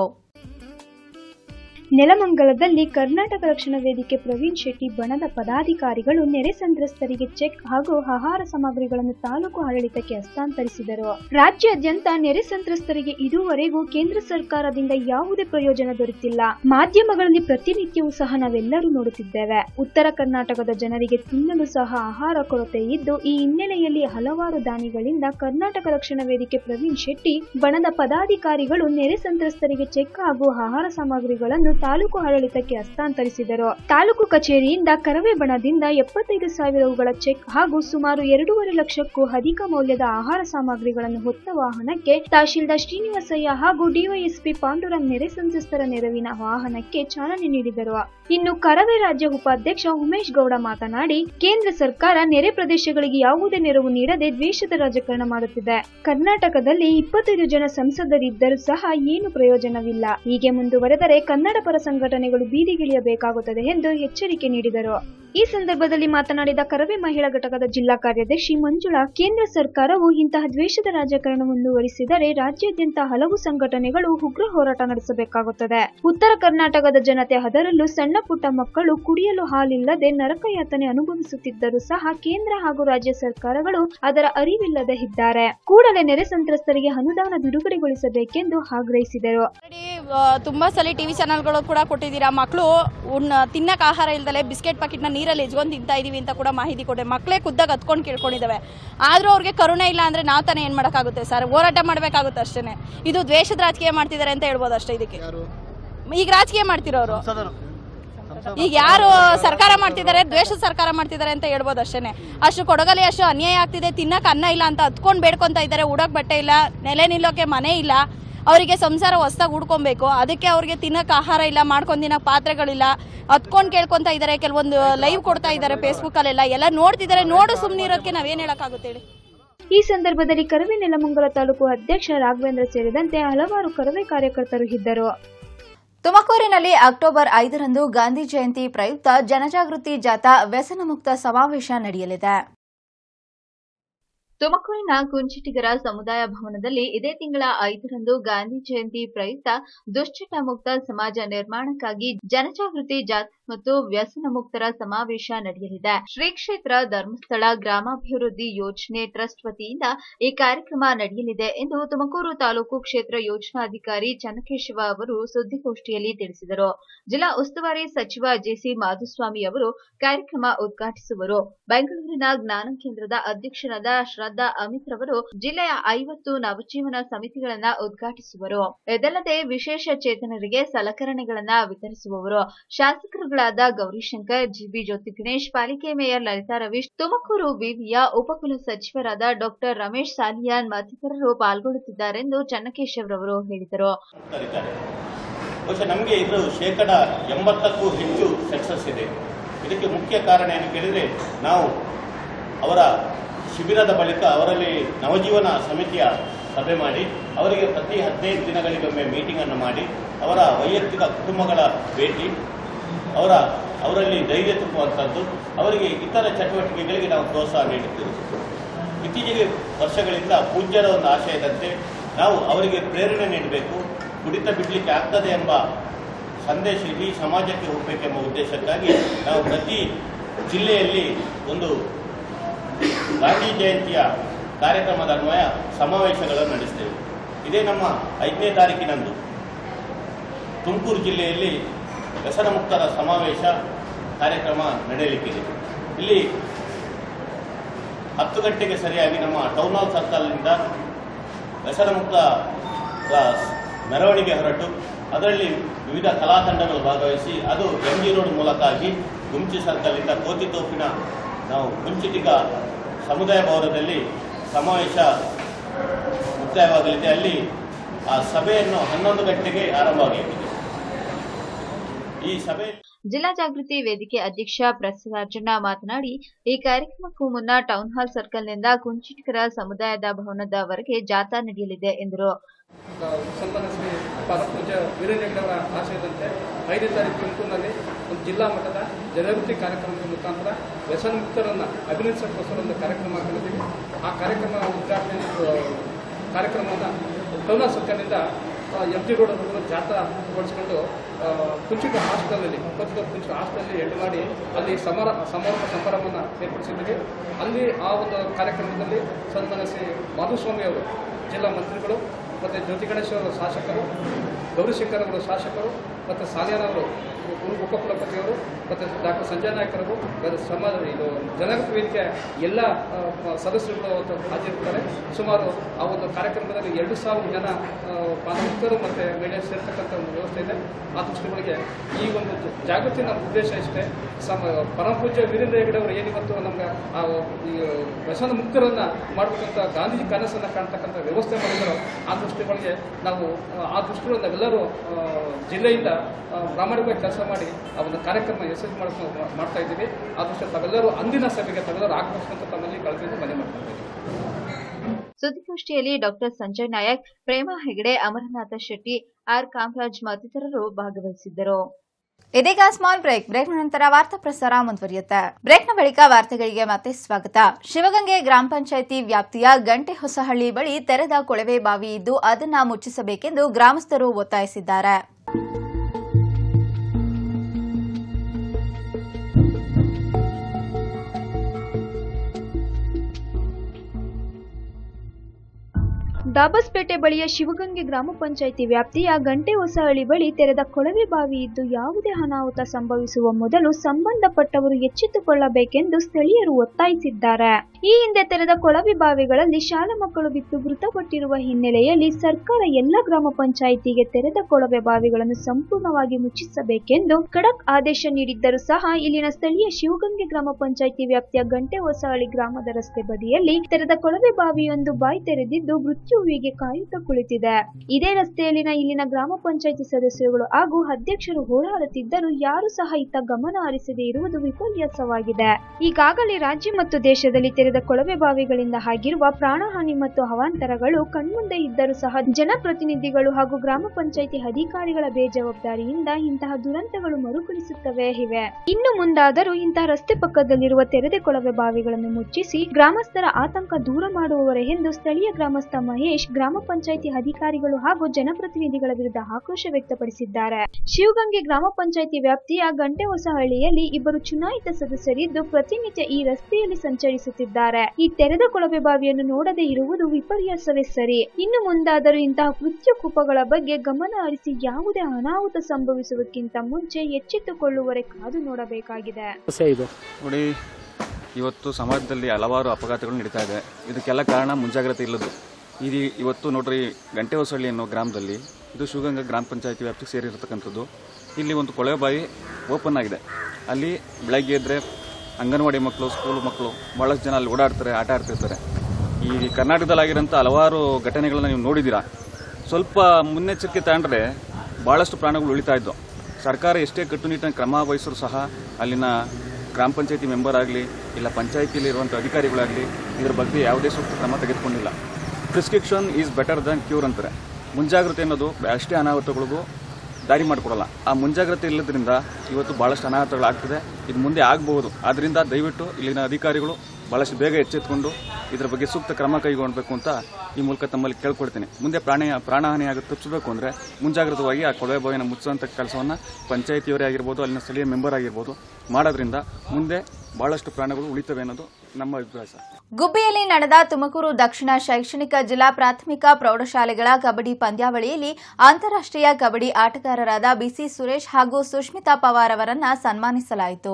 ನೆಲಮಂಗಲದಲ್ಲಿ ಕರ್ನಾಟಕ ರಕ್ಷಣಾ ವೇದಿಕೆ ಪ್ರವೀಣ್ ಶೆಟ್ಟಿ ಬಣದ ಪದಾಧಿಕಾರಿಗಳು ನೆರೆ ಸಂತ್ರಸ್ತರಿಗೆ ಚೆಕ್ ಹಾಗೂ ಆಹಾರ ಸಾಮಗ್ರಿಗಳನ್ನು ತಾಲೂಕು ಆಡಳಿತಕ್ಕೆ ಹಸ್ತಾಂತರಿಸಿದರು. ರಾಜ್ಯಾದ್ಯಂತ ನೆರೆ ಸಂತ್ರಸ್ತರಿಗೆ ಇದುವರೆಗೂ ಕೇಂದ್ರ ಸರ್ಕಾರದಿಂದ ಯಾವುದೇ ಪ್ರಯೋಜನ ದೊರೆತಿಲ್ಲ. ಮಾಧ್ಯಮಗಳಲ್ಲಿ ಪ್ರತಿನಿತ್ಯವೂ ಸಹ ನಾವೆಲ್ಲರೂ ನೋಡುತ್ತಿದ್ದೇವೆ. ಉತ್ತರ ಕರ್ನಾಟಕದ ಜನರಿಗೆ ತಿನ್ನಲು ಸಹ ಆಹಾರ ಕೊರತೆ ಇದ್ದು, ಈ ಹಿನ್ನೆಲೆಯಲ್ಲಿ ಹಲವಾರು ದಾನಿಗಳಿಂದ ಕರ್ನಾಟಕ ರಕ್ಷಣಾ ವೇದಿಕೆ ಪ್ರವೀಣ್ ಶೆಟ್ಟಿ ಬಣದ ಪದಾಧಿಕಾರಿಗಳು ನೆರೆ ಸಂತ್ರಸ್ತರಿಗೆ ಚೆಕ್ ಹಾಗೂ ಆಹಾರ ಸಾಮಗ್ರಿಗಳನ್ನು ತಾಲೂಕು ಆಡಳಿತಕ್ಕೆ ಹಸ್ತಾಂತರಿಸಿದರು. ತಾಲೂಕು ಕಚೇರಿಯಿಂದ ಕರವೇ ಬಣದಿಂದ 75,000 ಚೆಕ್ ಹಾಗೂ ಸುಮಾರು 2.5 ಲಕ್ಷಕ್ಕೂ ಅಧಿಕ ಮೌಲ್ಯದ ಆಹಾರ ಸಾಮಗ್ರಿಗಳನ್ನು ಹೊತ್ತ ವಾಹನಕ್ಕೆ ತಹಶೀಲ್ದಾರ್ ಶ್ರೀನಿವಾಸಯ್ಯ ಹಾಗೂ ಡಿವೈಎಸ್ಪಿ ಪಾಂಡುರಂಗ್ ನೆರೆ ಸಂತ್ರಸ್ತರ ನೆರವಿನ ವಾಹನಕ್ಕೆ ಚಾಲನೆ ನೀಡಿದರು. ಇನ್ನು ಕರವೇ ರಾಜ್ಯ ಉಪಾಧ್ಯಕ್ಷ ಉಮೇಶ್ ಗೌಡ ಮಾತನಾಡಿ, ಕೇಂದ್ರ ಸರ್ಕಾರ ನೆರೆ ಪ್ರದೇಶಗಳಿಗೆ ಯಾವುದೇ ನೆರವು ನೀಡದೆ ದ್ವೇಷದ ರಾಜಕಾರಣ ಮಾಡುತ್ತಿದೆ. ಕರ್ನಾಟಕದಲ್ಲಿ 25 ಜನ ಸಂಸದರಿದ್ದರೂ ಸಹ ಏನು ಪ್ರಯೋಜನವಿಲ್ಲ. ಹೀಗೆ ಮುಂದುವರೆದರೆ ಕನ್ನಡ ಪರ ಸಂಘಟನೆಗಳು ಬೀದಿಗಿಳಿಯಬೇಕಾಗುತ್ತದೆ ಎಂದು ಎಚ್ಚರಿಕೆ ನೀಡಿದರು. ಈ ಸಂದರ್ಭದಲ್ಲಿ ಮಾತನಾಡಿದ ಕರವೇ ಮಹಿಳಾ ಘಟಕದ ಜಿಲ್ಲಾ ಕಾರ್ಯದರ್ಶಿ ಮಂಜುಳಾ, ಕೇಂದ್ರ ಸರ್ಕಾರವು ಇಂತಹ ದ್ವೇಷದ ರಾಜಕಾರಣ ಮುಂದುವರಿಸಿದರೆ ರಾಜ್ಯಾದ್ಯಂತ ಹಲವು ಸಂಘಟನೆಗಳು ಉಗ್ರ ಹೋರಾಟ ನಡೆಸಬೇಕಾಗುತ್ತದೆ. ಉತ್ತರ ಕರ್ನಾಟಕದ ಜನತೆ, ಅದರಲ್ಲೂ ಸಣ್ಣ ಪುಟ್ಟ ಮಕ್ಕಳು ಕುಡಿಯಲು ಹಾಲಿಲ್ಲದೆ ನರಕಯಾತನೆ ಅನುಭವಿಸುತ್ತಿದ್ದರೂ ಸಹ ಕೇಂದ್ರ ಹಾಗೂ ರಾಜ್ಯ ಸರ್ಕಾರಗಳು ಅದರ ಅರಿವಿಲ್ಲದೆ ಇದ್ದಾರೆ. ಕೂಡಲೇ ನೆರೆ ಸಂತ್ರಸ್ತರಿಗೆ ಅನುದಾನ ಬಿಡುಗಡೆಗೊಳಿಸಬೇಕೆಂದು ಆಗ್ರಹಿಸಿದರು. ತುಂಬಾ ಸಲ ಟಿವಿ ಚಾನೆಲ್ಗಳು ಕೂಡ ಕೊಟ್ಟಿದ್ದೀರಾ. ಮಕ್ಕಳು ತಿನ್ನಕ್ಕೆ ಆಹಾರ ಇಲ್ದಲೆ ಬಿಸ್ಕೆಟ್ ಪ್ಯಾಕೆಟ್ ನ ನೀರಲ್ಲಿ ಎಜ್ಕೊಂಡು ತಿಂತಾ ಇದೀವಿ ಅಂತ ಕೂಡ ಮಾಹಿತಿ ಕೊಟ್ಟೆ. ಮಕ್ಕಳೇ ಖುದ್ದಾಗಿ ಹತ್ಕೊಂಡು ಕೇಳ್ಕೊಂಡಿದ್ದಾವೆ. ಆದ್ರೂ ಅವ್ರಿಗೆ ಕರುಣೆ ಇಲ್ಲ ಅಂದ್ರೆ ನಾವು ತಾನೇ ಏನ್ ಮಾಡಕ್ಕಾಗುತ್ತೆ ಸರ್? ಹೋರಾಟ ಮಾಡ್ಬೇಕಾಗುತ್ತೆ ಅಷ್ಟೇನೆ. ಇದು ದ್ವೇಷದ ರಾಜಕೀಯ ಮಾಡ್ತಿದ್ದಾರೆ ಅಂತ ಹೇಳ್ಬೋದು ಅಷ್ಟೇ. ಇದಕ್ಕೆ ಈಗ ರಾಜಕೀಯ ಮಾಡ್ತಿರೋರು ಈಗ ಯಾರು ಸರ್ಕಾರ ಮಾಡ್ತಿದ್ದಾರೆ, ದ್ವೇಷದ ಸರ್ಕಾರ ಮಾಡ್ತಿದ್ದಾರೆ ಅಂತ ಹೇಳ್ಬೋದು ಅಷ್ಟೇನೆ. ಅಷ್ಟು ಕೊಡಗಲಿ ಅಷ್ಟು ಅನ್ಯಾಯ ಆಗ್ತಿದೆ. ತಿನ್ನಕ್ಕೆ ಅನ್ನ ಇಲ್ಲ ಅಂತ ಹತ್ಕೊಂಡು ಬೇಡ್ಕೊಂತ ಇದ್ದಾರೆ. ಉಡಕ್ ಬಟ್ಟೆ ಇಲ್ಲ, ನೆಲೆ ನಿಲ್ಲೋಕೆ ಮನೆ ಇಲ್ಲ, ಅವರಿಗೆ ಸಂಸಾರ ಹೊಸದಾಗಿ ಹುಡ್ಕೊಬೇಕು. ಅದಕ್ಕೆ ಅವ್ರಿಗೆ ತಿನ್ನಕ್ಕೆ ಆಹಾರ ಇಲ್ಲ, ಮಾಡ್ಕೊಂಡು ತಿನ್ನಕ್ಕೆ ಪಾತ್ರೆಗಳಿಲ್ಲ, ಹತ್ಕೊಂಡು ಕೇಳ್ಕೊಂತ ಇದ್ದಾರೆ. ಕೆಲವೊಂದು ಲೈವ್ ಕೊಡ್ತಾ ಇದ್ದಾರೆ ಫೇಸ್ಬುಕ್ ಅಲ್ಲೆಲ್ಲ, ಎಲ್ಲ ನೋಡ್ತಿದ್ದಾರೆ. ನೋಡು ಸುಮ್ಮನೆ ಇರೋದಕ್ಕೆ ನಾವೇನ್ ಹೇಳಕ್ಕಾಗುತ್ತೆ ಹೇಳಿ. ಈ ಸಂದರ್ಭದಲ್ಲಿ ಕರವೇ ನೆಲಮಂಗಲ ತಾಲೂಕು ಅಧ್ಯಕ್ಷ ರಾಘವೇಂದ್ರ ಸೇರಿದಂತೆ ಹಲವಾರು ಕರವೇ ಕಾರ್ಯಕರ್ತರು ಇದ್ದರು. ತುಮಕೂರಿನಲ್ಲಿ ಅಕ್ಟೋಬರ್ 5ರಂದು ಗಾಂಧಿ ಜಯಂತಿ ಪ್ರಯುಕ್ತ ಜನಜಾಗೃತಿ ಜಾಥಾ ವ್ಯಸನ ಮುಕ್ತ ಸಮಾವೇಶ ನಡೆಯಲಿದೆ. ತುಮಕೂರಿನ ಕುಂಚಿಟಿಗರ ಸಮುದಾಯ ಭವನದಲ್ಲಿ ಇದೇ ತಿಂಗಳ 5ರಂದು ಗಾಂಧಿ ಜಯಂತಿ ಪ್ರಯುಕ್ತ ದುಶ್ಚಟ ಮುಕ್ತ ಸಮಾಜ ನಿರ್ಮಾಣಕ್ಕಾಗಿ ಜನಜಾಗೃತಿ ಜಾಥಾ ಮತ್ತು ವ್ಯಸನ ಮುಕ್ತರ ಸಮಾವೇಶ ನಡೆಯಲಿದೆ. ಶ್ರೀ ಕ್ಷೇತ್ರ ಧರ್ಮಸ್ಥಳ ಗ್ರಾಮಾಭಿವೃದ್ಧಿ ಯೋಜನೆ ಟ್ರಸ್ಟ್ ವತಿಯಿಂದ ಈ ಕಾರ್ಯಕ್ರಮ ನಡೆಯಲಿದೆ ಎಂದು ತುಮಕೂರು ತಾಲೂಕು ಕ್ಷೇತ್ರ ಯೋಜನಾಧಿಕಾರಿ ಚನ್ನಕೇಶವ ಅವರು ಸುದ್ದಿಗೋಷ್ಠಿಯಲ್ಲಿ ತಿಳಿಸಿದರು. ಜಿಲ್ಲಾ ಉಸ್ತುವಾರಿ ಸಚಿವ ಜೆಸಿ ಮಾಧುಸ್ವಾಮಿ ಅವರು ಕಾರ್ಯಕ್ರಮ ಉದ್ಘಾಟಿಸುವರು. ಬೆಂಗಳೂರಿನ ಜ್ಞಾನ ಕೇಂದ್ರದ ಅಧ್ಯಕ್ಷರಾದ ಶ್ರದ್ಧಾ ಅಮಿತ್ ರವರು ಜಿಲ್ಲೆಯ 50 ನವಜೀವನ ಸಮಿತಿಗಳನ್ನ ಉದ್ಘಾಟಿಸುವರು. ಇದಲ್ಲದೆ ವಿಶೇಷ ಚೇತನರಿಗೆ ಸಲಕರಣೆಗಳನ್ನ ವಿತರಿಸುವವರು. ಶಾಸಕರುಗಳು ಕುಲಪತಿಗಳಾದ ಗೌರಿಶಂಕರ್, ಜಿಬಿ ಜ್ಯೋತಿ ಗಣೇಶ್, ಪಾಲಿಕೆ ಮೇಯರ್ ಲಲಿತಾ ರವೀಶ್, ತುಮಕೂರು ವಿವಿಯ ಉಪಕುಲ ಸಚಿವರಾದ ಡಾಕ್ಟರ್ ರಮೇಶ್ ಸಾಲಿಯಾನ್ ಮತ್ತಿತರರು ಪಾಲ್ಗೊಳ್ಳುತ್ತಿದ್ದಾರೆಂದು ಚನ್ನಕೇಶವ್ ರವರು ಹೇಳಿದರು. ಬಹುಶಃ ನಮಗೆ ಇದು 80%ಕ್ಕೂ ಹೆಚ್ಚು ಸಕ್ಸಸ್ ಇದೆ. ಇದಕ್ಕೆ ಮುಖ್ಯ ಕಾರಣ ಏನು ಕೇಳಿದರೆ, ನಾವು ಅವರ ಶಿಬಿರದ ಬಳಿಕ ಅವರಲ್ಲಿ ನವಜೀವನ ಸಮಿತಿಯ ಸಭೆ ಮಾಡಿ ಅವರಿಗೆ ಪ್ರತಿ 15 ದಿನಗಳಿಗೊಮ್ಮೆ ಮೀಟಿಂಗ್ ಅನ್ನು ಮಾಡಿ ಅವರ ವೈಯಕ್ತಿಕ ಕುಟುಂಬಗಳ ಭೇಟಿ, ಅವರಲ್ಲಿ ಧೈರ್ಯ ತುಂಬುವಂಥದ್ದು, ಅವರಿಗೆ ಇತರ ಚಟುವಟಿಕೆಗಳಿಗೆ ನಾವು ಪ್ರೋತ್ಸಾಹ ನೀಡುತ್ತೇವೆ. ಇತ್ತೀಚೆಗೆ ವರ್ಷಗಳಿಂದ ಪೂಜ್ಯರ ಒಂದು ಆಶಯದಂತೆ ನಾವು ಅವರಿಗೆ ಪ್ರೇರಣೆ ನೀಡಬೇಕು, ಕುಡಿತ ಬಿಡಲಿಕ್ಕೆ ಆಗ್ತದೆ ಎಂಬ ಸಂದೇಶ ಇಡೀ ಸಮಾಜಕ್ಕೆ ಹೋಗಬೇಕೆಂಬ ಉದ್ದೇಶಕ್ಕಾಗಿ ನಾವು ಪ್ರತಿ ಜಿಲ್ಲೆಯಲ್ಲಿ ಒಂದು ಗಾಂಧಿ ಜಯಂತಿಯ ಕಾರ್ಯಕ್ರಮದ ಅನ್ವಯ ಸಮಾವೇಶಗಳನ್ನು ನಡೆಸ್ತೇವೆ. ಇದೇ ನಮ್ಮ 5ನೇ ತಾರೀಕಿನಂದು ತುಮಕೂರು ಜಿಲ್ಲೆಯಲ್ಲಿ ವ್ಯಸನ ಮುಕ್ತರ ಸಮಾವೇಶ ಕಾರ್ಯಕ್ರಮ ನಡೆಯಲಿಕ್ಕಿದೆ. ಇಲ್ಲಿ 10 ಗಂಟೆಗೆ ಸರಿಯಾಗಿ ನಮ್ಮ ಟೌನ್ ಹಾಲ್ ಸರ್ಕಲ್ನಿಂದ ವ್ಯಸನ ಮುಕ್ತ ಮೆರವಣಿಗೆ ಹೊರಟು ಅದರಲ್ಲಿ ವಿವಿಧ ಕಲಾ ತಂಡಗಳು ಭಾಗವಹಿಸಿ ಅದು ಎಂಜಿ ರೋಡ್ ಮೂಲಕ ಆಗಿ ಗುಂಚಿ ಸರ್ಕಲ್ನಿಂದ ಕೋತಿತೋಪಿನ ನಾವು ಕುಂಚಿಟಿಗ ಸಮುದಾಯ ಭವನದಲ್ಲಿ ಸಮಾವೇಶ ಮುಕ್ತಾಯವಾಗಲಿದೆ. ಅಲ್ಲಿ ಆ ಸಭೆಯನ್ನು 11 ಗಂಟೆಗೆ ಆರಂಭವಾಗಲಿದೆ. ಈ ಸಭೆ ಜಿಲ್ಲಾ ಜಾಗೃತಿ ವೇದಿಕೆ ಅಧ್ಯಕ್ಷ ಪ್ರಸರಾಜಣ್ಣ ಮಾತನಾಡಿ, ಈ ಕಾರ್ಯಕ್ರಮಕ್ಕೂ ಮುನ್ನ ಟೌನ್ ಹಾಲ್ ಸರ್ಕಲ್ನಿಂದ ಕುಂಚಿಟಿಗರ ಸಮುದಾಯದ ಭವನದವರೆಗೆ ಜಾಥಾ ನಡೆಯಲಿದೆ ಎಂದರು. ಸನ್ಮಾನ್ಯ ಶ್ರೀ ಪರಮಪೂಜ್ಯ ವೀರೇಂದ್ರ ಆಶಯದಂತೆ 5ನೇ ತಾರೀಕು ತುಮಕೂರಿನಲ್ಲಿ ಒಂದು ಜಿಲ್ಲಾ ಮಟ್ಟದ ಜನವೃತ್ತಿ ಕಾರ್ಯಕ್ರಮದ ಮುಖಾಂತರ ವ್ಯಸನ ಮುಕ್ತರನ್ನು ಅಭಿನಂದಿಸೋಕ್ಕೋಸ್ಕರ ಒಂದು ಕಾರ್ಯಕ್ರಮ ಹಾಕೊಂಡಿದ್ದೀವಿ. ಆ ಕಾರ್ಯಕ್ರಮ ಉದ್ಘಾಟನೆ ಕಾರ್ಯಕ್ರಮವನ್ನು ಟೌನ್ ಹಾಲ್ ಸರ್ಕಲ್ನಿಂದ MG ರೋಡ್ ಜಾಥಾಗೊಳಿಸಿಕೊಂಡು ಕುಂಚಿಟ ಹಾಸ್ಟೆಲ್ನಲ್ಲಿ ಕುಂಚಿಟ ಹಾಸ್ಟೆಲ್ನಲ್ಲಿ ಎಂಟು ಮಾಡಿ ಅಲ್ಲಿ ಸಮಾರಂಭ ಸಮಾರಂಭವನ್ನು ಏರ್ಪಡಿಸಿದ್ದೀವಿ. ಅಲ್ಲಿ ಆ ಒಂದು ಕಾರ್ಯಕ್ರಮದಲ್ಲಿ ಸನ್ಮಾನ್ಯ ಶ್ರೀ ಮಾಧುಸ್ವಾಮಿ ಅವರು ಜಿಲ್ಲಾ ಮಂತ್ರಿಗಳು ಮತ್ತು ಜ್ಯೋತಿ ಗಣೇಶ್ ಅವರು ಶಾಸಕರು, ಗೌರಿಶಂಕರ್ ಅವರು ಶಾಸಕರು ಮತ್ತು ಸಾಲಿಯಾನ್ ಅವರು ಉಪಕುಲಪತಿಯವರು ಮತ್ತು ಡಾಕ್ಟರ್ ಸಂಜಯ್ ನಾಯ್ಕರವರು ಇದು ಜನಗತ ವೇದಿಕೆ ಎಲ್ಲ ಸದಸ್ಯರುಗಳು ಹಾಜರಿರ್ತಾರೆ. ಸುಮಾರು ಆ ಒಂದು ಕಾರ್ಯಕ್ರಮದಲ್ಲಿ 2,000 ಜನ ಪಾಲಕರು ಮತ್ತು ಮಹಿಳೆಯರು ಸೇರ್ತಕ್ಕಂಥ ಒಂದು ವ್ಯವಸ್ಥೆ ಇದೆ. ಆ ದೃಷ್ಟಿಗಳಿಗೆ ಈ ಒಂದು ಜಾಗೃತಿ ನಮ್ಮ ಉದ್ದೇಶ ಇಷ್ಟೇ. ಪರಮಪೂಜ್ಯ ವೀರೇಂದ್ರ ಹೆಗಡೆ ಅವರು ಏನಿವತ್ತು ನಮ್ಗೆ ಆ ಈ ವ್ಯಸನ ಮುಕ್ತರನ್ನು ಮಾಡಬೇಕಂತ ಗಾಂಧೀಜಿ ಕನಸನ್ನು ಕಾಣ್ತಕ್ಕಂಥ ವ್ಯವಸ್ಥೆ ಮಾಡಿದ್ರು. ಆ ದೃಷ್ಟಿಗಳಿಗೆ ನಾವು ಆ ದೃಷ್ಟಿಗಳು ನಾವೆಲ್ಲರೂ ಜಿಲ್ಲೆಯಿಂದ ಪ್ರಾಮಾಣಿಕವಾಗಿ ಕೆಲಸ ಮಾಡಿ ಆ ಒಂದು ಕಾರ್ಯಕ್ರಮ ಯಶಸ್ವಿ ಮಾಡ್ತಾ ಇದ್ದೀವಿ. ಆ ದೃಷ್ಟಿ ತಾವೆಲ್ಲರೂ ಅಂದಿನ ಸಭೆಗೆ ತಾವೆಲ್ಲರೂ ಆಗಬೇಕಂತ ತಮ್ಮಲ್ಲಿ ಕಳೆದಿಂದ ಮನೆ ಮಾಡ್ತಾ ಇದ್ದೀವಿ. ಸುದ್ದಿಗೋಷ್ಠಿಯಲ್ಲಿ ಡಾಕ್ಟರ್ ಸಂಜಯ್ ನಾಯಕ್, ಪ್ರೇಮಾ ಹೆಗಡೆ, ಅಮರನಾಥ ಶೆಟ್ಟಿ, ಆರ್ ಕಾಮರಾಜ್ ಮತ್ತಿತರರು ಭಾಗವಹಿಸಿದ್ದರು. ಇದೀಗ ಸ್ಮಾಲ್ ಬ್ರೇಕ್ ನಂತರ ವಾರ್ತಾ ಪ್ರಸಾರ ಮುಂದುವರಿಯುತ್ತೆ. ಬ್ರೇಕ್ನ ಬಳಿಕ ವಾರ್ತೆಗಳಿಗೆ ಮತ್ತೆ ಸ್ವಾಗತ. ಶಿವಗಂಗೆ ಗ್ರಾಮ ಪಂಚಾಯಿತಿ ವ್ಯಾಪ್ತಿಯ ಗಂಟೆ ಹೊಸಹಳ್ಳಿ ಬಳಿ ತೆರೆದ ಕೊಳವೆ ಬಾವಿ ಇದ್ದು ಅದನ್ನು ಮುಚ್ಚಿಸಬೇಕೆಂದು ಗ್ರಾಮಸ್ಥರು ಒತ್ತಾಯಿಸಿದ್ದಾರೆ. ದಾಬಸ್ಪೇಟೆ ಬಳಿಯ ಶಿವಗಂಗೆ ಗ್ರಾಮ ಪಂಚಾಯಿತಿ ವ್ಯಾಪ್ತಿಯ ಗಂಟೆ ಹೊಸಹಳ್ಳಿ ಬಳಿ ತೆರೆದ ಕೊಳವೆ ಬಾವಿ ಇದ್ದು ಯಾವುದೇ ಅನಾಹುತ ಸಂಭವಿಸುವ ಮೊದಲು ಸಂಬಂಧಪಟ್ಟವರು ಎಚ್ಚೆತ್ತುಕೊಳ್ಳಬೇಕೆಂದು ಸ್ಥಳೀಯರು ಒತ್ತಾಯಿಸಿದ್ದಾರೆ. ಈ ಹಿಂದೆ ತೆರೆದ ಕೊಳವೆ ಬಾವಿಗಳಲ್ಲಿ ಶಾಲಾ ಮಕ್ಕಳು ಬಿದ್ದು ಮೃತಪಟ್ಟಿರುವ ಹಿನ್ನೆಲೆಯಲ್ಲಿ ಸರ್ಕಾರ ಎಲ್ಲ ಗ್ರಾಮ ಪಂಚಾಯಿತಿಗೆ ತೆರೆದ ಕೊಳವೆ ಬಾವಿಗಳನ್ನು ಸಂಪೂರ್ಣವಾಗಿ ಮುಚ್ಚಿಸಬೇಕೆಂದು ಖಡಕ್ ಆದೇಶ ನೀಡಿದ್ದರೂ ಸಹ ಇಲ್ಲಿನ ಸ್ಥಳೀಯ ಶಿವಗಂಗೆ ಗ್ರಾಮ ಪಂಚಾಯಿತಿ ವ್ಯಾಪ್ತಿಯ ಗಂಟೆ ಹೊಸಹಳ್ಳಿ ಗ್ರಾಮದ ರಸ್ತೆ ಬದಿಯಲ್ಲಿ ತೆರೆದ ಕೊಳವೆ ಬಾವಿಯೊಂದು ಬಾಯಿ ತೆರೆದಿದ್ದು ಮೃತ್ಯುವಿಗೆ ಕಾಯುತ್ತಾ ಕುಳಿತಿದೆ. ಇದೇ ರಸ್ತೆಯಲ್ಲಿನ ಇಲ್ಲಿನ ಗ್ರಾಮ ಪಂಚಾಯಿತಿ ಸದಸ್ಯರುಗಳು ಹಾಗೂ ಅಧ್ಯಕ್ಷರು ಹೋರಾಡುತ್ತಿದ್ದರೂ ಯಾರು ಸಹ ಇತ್ತ ಗಮನ ಹರಿಸದೇ ಇರುವುದು ವಿಪರ್ಯಾಸವಾಗಿದೆ. ಈಗಾಗಲೇ ರಾಜ್ಯ ಮತ್ತು ದೇಶದಲ್ಲಿ ತೆರೆದ ಕೊಳವೆ ಬಾವಿಗಳಿಂದ ಆಗಿರುವ ಪ್ರಾಣಹಾನಿ ಮತ್ತು ಅವಾಂತರಗಳು ಕಣ್ಮುಂದೆ ಇದ್ದರೂ ಸಹ ಜನಪ್ರತಿನಿಧಿಗಳು ಹಾಗೂ ಗ್ರಾಮ ಪಂಚಾಯಿತಿ ಅಧಿಕಾರಿಗಳ ಬೇಜವಾಬ್ದಾರಿಯಿಂದ ಇಂತಹ ದುರಂತಗಳು ಮರುಕಳಿಸುತ್ತವೆ ಇವೆ. ಇನ್ನು ಮುಂದಾದರೂ ಇಂತಹ ರಸ್ತೆ ಪಕ್ಕದಲ್ಲಿರುವ ತೆರೆದ ಕೊಳವೆ ಬಾವಿಗಳನ್ನು ಮುಚ್ಚಿಸಿ ಗ್ರಾಮಸ್ಥರ ಆತಂಕ ದೂರ ಮಾಡುವವರೇ ಎಂದು ಸ್ಥಳೀಯ ಗ್ರಾಮಸ್ಥ ಮಹೇಶ್ ಗ್ರಾಮ ಪಂಚಾಯಿತಿ ಅಧಿಕಾರಿಗಳು ಹಾಗೂ ಜನಪ್ರತಿನಿಧಿಗಳ ವಿರುದ್ಧ ಆಕ್ರೋಶ ವ್ಯಕ್ತಪಡಿಸಿದ್ದಾರೆ. ಶಿವಗಂಗೆ ಗ್ರಾಮ ಪಂಚಾಯಿತಿ ವ್ಯಾಪ್ತಿಯ ಗಂಟೆ ಹೊಸಹಳ್ಳಿಯಲ್ಲಿ ಇಬ್ಬರು ಚುನಾಯಿತ ಸದಸ್ಯರಿದ್ದು ಪ್ರತಿನಿತ್ಯ ಈ ರಸ್ತೆಯಲ್ಲಿ ಸಂಚರಿಸುತ್ತಿದ್ದಾರೆ. ಈ ತೆರೆದ ಕೊಳವೆ ಬಾವಿಯನ್ನು ನೋಡದೇ ಇರುವುದು ವಿಪರ್ಯಾಸವೇ ಸರಿ. ಇನ್ನು ಮುಂದಾದರೂ ಇಂತಹ ಕೃತ್ಯ ಕೂಪಗಳ ಬಗ್ಗೆ ಗಮನ ಹರಿಸಿ ಯಾವುದೇ ಅನಾಹುತ ಸಂಭವಿಸುವುದಕ್ಕಿಂತ ಮುಂಚೆ ಎಚ್ಚೆತ್ತುಕೊಳ್ಳುವರೆ ಕಾದು ನೋಡಬೇಕಾಗಿದೆ. ನೋಡಿ, ಇವತ್ತು ಸಮಾಜದಲ್ಲಿ ಹಲವಾರು ಅಪಘಾತಗಳು ನಡೀತಾ ಇದೆ. ಇದಕ್ಕೆಲ್ಲ ಕಾರಣ ಮುಂಜಾಗ್ರತೆ ಇಲ್ಲದು. ಇವತ್ತು ನೋಡ್ರಿ, ಗಂಟೆ ಹೊಸಹಳ್ಳಿ ಅನ್ನೋ ಗ್ರಾಮದಲ್ಲಿ ಇದು ಶಿವಗಂಗಾ ಗ್ರಾಮ ಪಂಚಾಯಿತಿ ವ್ಯಾಪ್ತಿಗೆ ಸೇರಿರತಕ್ಕಂಥದ್ದು. ಇಲ್ಲಿ ಒಂದು ಕೊಳವೆ ಬಾವಿ ಓಪನ್ ಆಗಿದೆ. ಅಲ್ಲಿ ಬೆಳಗ್ಗೆ ಎದ್ದರೆ ಅಂಗನವಾಡಿ ಮಕ್ಕಳು, ಸ್ಕೂಲ್ ಮಕ್ಕಳು ಭಾಳಷ್ಟು ಜನ ಅಲ್ಲಿ ಓಡಾಡ್ತಾರೆ, ಆಟ ಆಡ್ತಿರ್ತಾರೆ. ಈ ಕರ್ನಾಟಕದಲ್ಲಾಗಿರೋಂಥ ಹಲವಾರು ಘಟನೆಗಳನ್ನು ನೀವು ನೋಡಿದ್ದೀರಾ. ಸ್ವಲ್ಪ ಮುನ್ನೆಚ್ಚರಿಕೆ ತಗೊಂಡ್ರೆ ಭಾಳಷ್ಟು ಪ್ರಾಣಗಳು ಉಳಿತಾ ಇದ್ದವು. ಸರ್ಕಾರ ಎಷ್ಟೇ ಕಟ್ಟುನಿಟ್ಟಿನ ಕ್ರಮ ವಹಿಸಿದ್ರು ಸಹ ಅಲ್ಲಿನ ಗ್ರಾಮ ಪಂಚಾಯತಿ ಮೆಂಬರ್ ಆಗಲಿ ಇಲ್ಲ ಪಂಚಾಯತಿಯಲ್ಲಿರುವಂಥ ಅಧಿಕಾರಿಗಳಾಗಲಿ ಇದ್ರ ಬಗ್ಗೆ ಯಾವುದೇ ಸೂಕ್ತ ಕ್ರಮ ತೆಗೆದುಕೊಂಡಿಲ್ಲ. Prescription is better than cure ಅಂತಾರೆ. ಮುಂಜಾಗ್ರತೆ ಅನ್ನೋದು ಅಷ್ಟೇ ಅನಾಹುತಗಳಿಗೂ ದಾರಿ ಮಾಡಿಕೊಡಲ್ಲ. ಆ ಮುಂಜಾಗ್ರತೆ ಇಲ್ಲದ್ರಿಂದ ಇವತ್ತು ಭಾಳಷ್ಟು ಅನಾಹುತಗಳಾಗ್ತದೆ. ಇದು ಮುಂದೆ ಆಗಬಹುದು. ಆದ್ದರಿಂದ ದಯವಿಟ್ಟು ಇಲ್ಲಿನ ಅಧಿಕಾರಿಗಳು ಭಾಳಷ್ಟು ಬೇಗ ಎಚ್ಚೆತ್ತುಕೊಂಡು ಇದರ ಬಗ್ಗೆ ಸೂಕ್ತ ಕ್ರಮ ಕೈಗೊಳ್ಳಬೇಕು ಅಂತ ಈ ಮೂಲಕ ತಮ್ಮಲ್ಲಿ ಕೇಳ್ಕೊಳ್ತೀನಿ. ಮುಂದೆ ಪ್ರಾಣಹಾನಿಯಾಗಿ ತಪ್ಪಿಸಬೇಕು ಅಂದರೆ ಮುಂಜಾಗ್ರತವಾಗಿ ಆ ಕೊಳವೆ ಬಾವಿನ ಮುಚ್ಚುವಂಥ ಕೆಲಸವನ್ನು ಪಂಚಾಯತಿಯವರೇ ಆಗಿರ್ಬೋದು, ಅಲ್ಲಿನ ಸ್ಥಳೀಯ ಮೆಂಬರ್ ಆಗಿರ್ಬೋದು ಮಾಡೋದ್ರಿಂದ ಮುಂದೆ ಬಹಳಷ್ಟು ಪ್ರಾಣಗಳು ಉಳಿತವೆ ಅನ್ನೋದು ನಮ್ಮ ಅಭಿಪ್ರಾಯ. ಗುಬ್ಬಿಯಲ್ಲಿ ನಡೆದ ತುಮಕೂರು ದಕ್ಷಿಣ ಶೈಕ್ಷಣಿಕ ಜಿಲ್ಲಾ ಪ್ರಾಥಮಿಕ ಪ್ರೌಢಶಾಲೆಗಳ ಕಬಡ್ಡಿ ಪಂದ್ಯಾವಳಿಯಲ್ಲಿ ಅಂತಾರಾಷ್ಟ್ರೀಯ ಕಬಡ್ಡಿ ಆಟಗಾರರಾದ ಬಿಸಿ ಸುರೇಶ್ ಹಾಗೂ ಸುಷ್ಮಿತಾ ಪವಾರ್ ಅವರನ್ನು ಸನ್ಮಾನಿಸಲಾಯಿತು.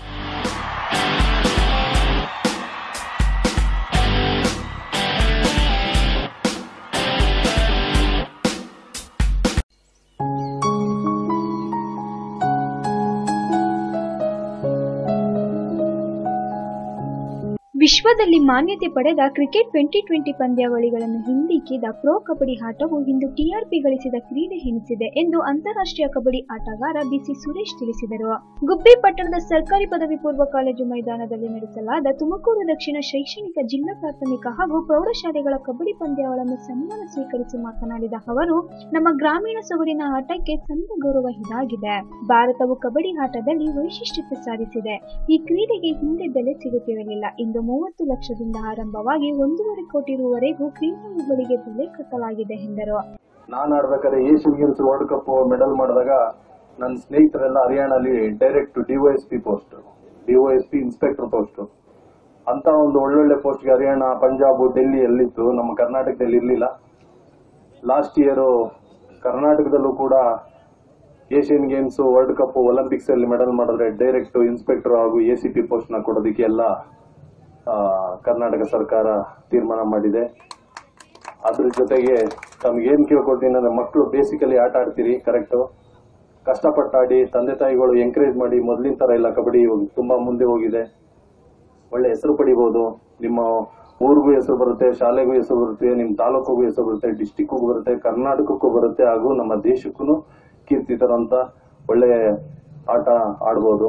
ವಿಶ್ವದಲ್ಲಿ ಮಾನ್ಯತೆ ಪಡೆದ ಕ್ರಿಕೆಟ್ 2020 ಪಂದ್ಯಾವಳಿಗಳನ್ನು ಹಿಂದಿಕ್ಕಿದ ಪ್ರೊ ಕಬಡ್ಡಿ ಆಟವು ಇಂದು ಟಿಆರ್ಪಿ ಗಳಿಸಿದ ಕ್ರೀಡೆ ಎನಿಸಿದೆ ಎಂದು ಅಂತಾರಾಷ್ಟ್ರೀಯ ಕಬಡ್ಡಿ ಆಟಗಾರ ಬಿಸಿ ಸುರೇಶ್ ತಿಳಿಸಿದರು. ಗುಬ್ಬಿ ಪಟ್ಟಣದ ಸರ್ಕಾರಿ ಪದವಿ ಪೂರ್ವ ಕಾಲೇಜು ಮೈದಾನದಲ್ಲಿ ನಡೆಸಲಾದ ತುಮಕೂರು ದಕ್ಷಿಣ ಶೈಕ್ಷಣಿಕ ಜಿಲ್ಲಾ ಪ್ರಾಥಮಿಕ ಹಾಗೂ ಪ್ರೌಢಶಾಲೆಗಳ ಕಬಡ್ಡಿ ಪಂದ್ಯಾವಳಿಯನ್ನು ಸನ್ಮಾನ ಸ್ವೀಕರಿಸಿ ಮಾತನಾಡಿದ ಅವರು, ನಮ್ಮ ಗ್ರಾಮೀಣ ಸೊಗಡಿನ ಆಟಕ್ಕೆ ಸಂದ ಗೌರವ ಇದಾಗಿದೆ. ಭಾರತವು ಕಬಡ್ಡಿ ಆಟದಲ್ಲಿ ವೈಶಿಷ್ಟ್ಯತೆ ಸಾಧಿಸಿದೆ. ಈ ಕ್ರೀಡೆಗೆ ಹಿಂದೆ ಬೆಲೆ ಸಿಗುತ್ತಿರಲಿಲ್ಲ. ಇಂದು 30 ಲಕ್ಷದಿಂದ ಆರಂಭವಾಗಿ 1.5 ಕೋಟಿ ರೂವರೆಗೂ ಕ್ರೀಡಾಳುಗಳಿಗೆ ಬೆಲೆ ಕಟ್ಟಲಾಗಿದೆ ಎಂದರು. ನಾನು ಆಡ್ಬೇಕಾದ್ರೆ Asian games world cup medal ಮಾಡಿದಾಗ ನನ್ನ ಸ್ನೇಹಿತರೆಲ್ಲ ಹರಿಯಾಣಲ್ಲಿ direct DySP post, DySP inspector post ಅಂತ ಒಂದು ಒಳ್ಳೊಳ್ಳೆ ಪೋಸ್ಟ್ಗೆ ಹರಿಯಾಣ, ಪಂಜಾಬ್, ಡೆಲ್ಲಿ ಎಲ್ಲಿತ್ತು, ನಮ್ಮ ಕರ್ನಾಟಕದಲ್ಲಿ ಇರಲಿಲ್ಲ. ಲಾಸ್ಟ್ ಇಯರ್ ಕರ್ನಾಟಕದಲ್ಲೂ ಕೂಡ Asian games, world cup, Olympics ಅಲ್ಲಿ ಮೆಡಲ್ ಮಾಡಿದ್ರೆ ಡೈರೆಕ್ಟ್ ಇನ್ಸ್ಪೆಕ್ಟರ್ ಹಾಗೂ ಎಸಿಪಿ ಪೋಸ್ಟ್ ನ ಕೊಡೋದಕ್ಕೆ ಎಲ್ಲ ಕರ್ನಾಟಕ ಸರ್ಕಾರ ತೀರ್ಮಾನ ಮಾಡಿದೆ. ಅದ್ರ ಜೊತೆಗೆ ತಮ್ಗೇನ್ ಕೇಳ್ಕೊಳ್ತೀನಿ ಅಂದ್ರೆ, ಮಕ್ಕಳು ಬೇಸಿಕಲಿ ಆಟ ಆಡ್ತೀರಿ, ಕರೆಕ್ಟ್, ಕಷ್ಟಪಟ್ಟು ಆಡಿ, ತಂದೆ ತಾಯಿಗಳು ಎಂಕರೇಜ್ ಮಾಡಿ. ಮೊದಲಿನ ತರ ಇಲ್ಲ, ಕಬಡ್ಡಿ ತುಂಬಾ ಮುಂದೆ ಹೋಗಿದೆ. ಒಳ್ಳೆ ಹೆಸರು ಪಡಿಬಹುದು. ನಿಮ್ಮ ಊರಿಗೂ ಹೆಸರು ಬರುತ್ತೆ, ಶಾಲೆಗೂ ಹೆಸರು ಬರುತ್ತೆ, ನಿಮ್ಮ ತಾಲೂಕಿಗೂ ಹೆಸರು ಬರುತ್ತೆ, ಡಿಸ್ಟಿಕ್ಗೂ ಬರುತ್ತೆ, ಕರ್ನಾಟಕಕ್ಕೂ ಬರುತ್ತೆ, ಹಾಗೂ ನಮ್ಮ ದೇಶಕ್ಕೂ ಕೀರ್ತಿ ತರಂತ ಒಳ್ಳೆ ಆಟ ಆಡ್ಬೋದು.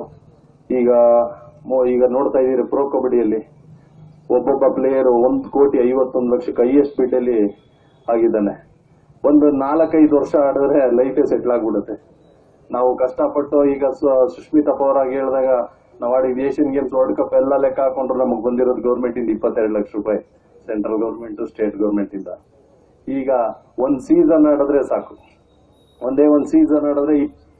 ಈಗ ನೋಡ್ತಾ ಇದ್ದೀರಿ ಪ್ರೋ ಕಬಡ್ಡಿಯಲ್ಲಿ ಒಬ್ಬೊಬ್ಬ ಪ್ಲೇಯರ್ 1,51,00,000 ಹೈಯೆಸ್ಟ್ ಬಿಡ್ ಅಲ್ಲಿ ಆಗಿದ್ದಾನೆ. ಒಂದು 4-5 ವರ್ಷ ಆಡಿದ್ರೆ ಲೈಫೇ ಸೆಟ್ಲ್ ಆಗ್ಬಿಡುತ್ತೆ. ನಾವು ಕಷ್ಟಪಟ್ಟು ಈಗ ಸುಷ್ಮಿತಾ ಪವಾರ್ ಆಗಿ ಹೇಳಿದಾಗ ನಾವು ಆಡಿದ ಏಷ್ಯನ್ ಗೇಮ್ಸ್, ವರ್ಲ್ಡ್ ಕಪ್ ಎಲ್ಲ ಲೆಕ್ಕ ಹಾಕೊಂಡ್ರೆ ನಮಗೆ ಬಂದಿರೋದು ಗೌರ್ಮೆಂಟ್ ಇಂದ 22 ಲಕ್ಷ ರೂಪಾಯಿ, ಸೆಂಟ್ರಲ್ ಗೌರ್ಮೆಂಟ್, ಸ್ಟೇಟ್ ಗೌರ್ಮೆಂಟ್ ಇಂದ. ಈಗ ಒಂದ್ ಸೀಸನ್ ಆಡಿದ್ರೆ ಸಾಕು, ಒಂದೇ ಒಂದು ಸೀಸನ್ ಆಡಿದ್ರೆ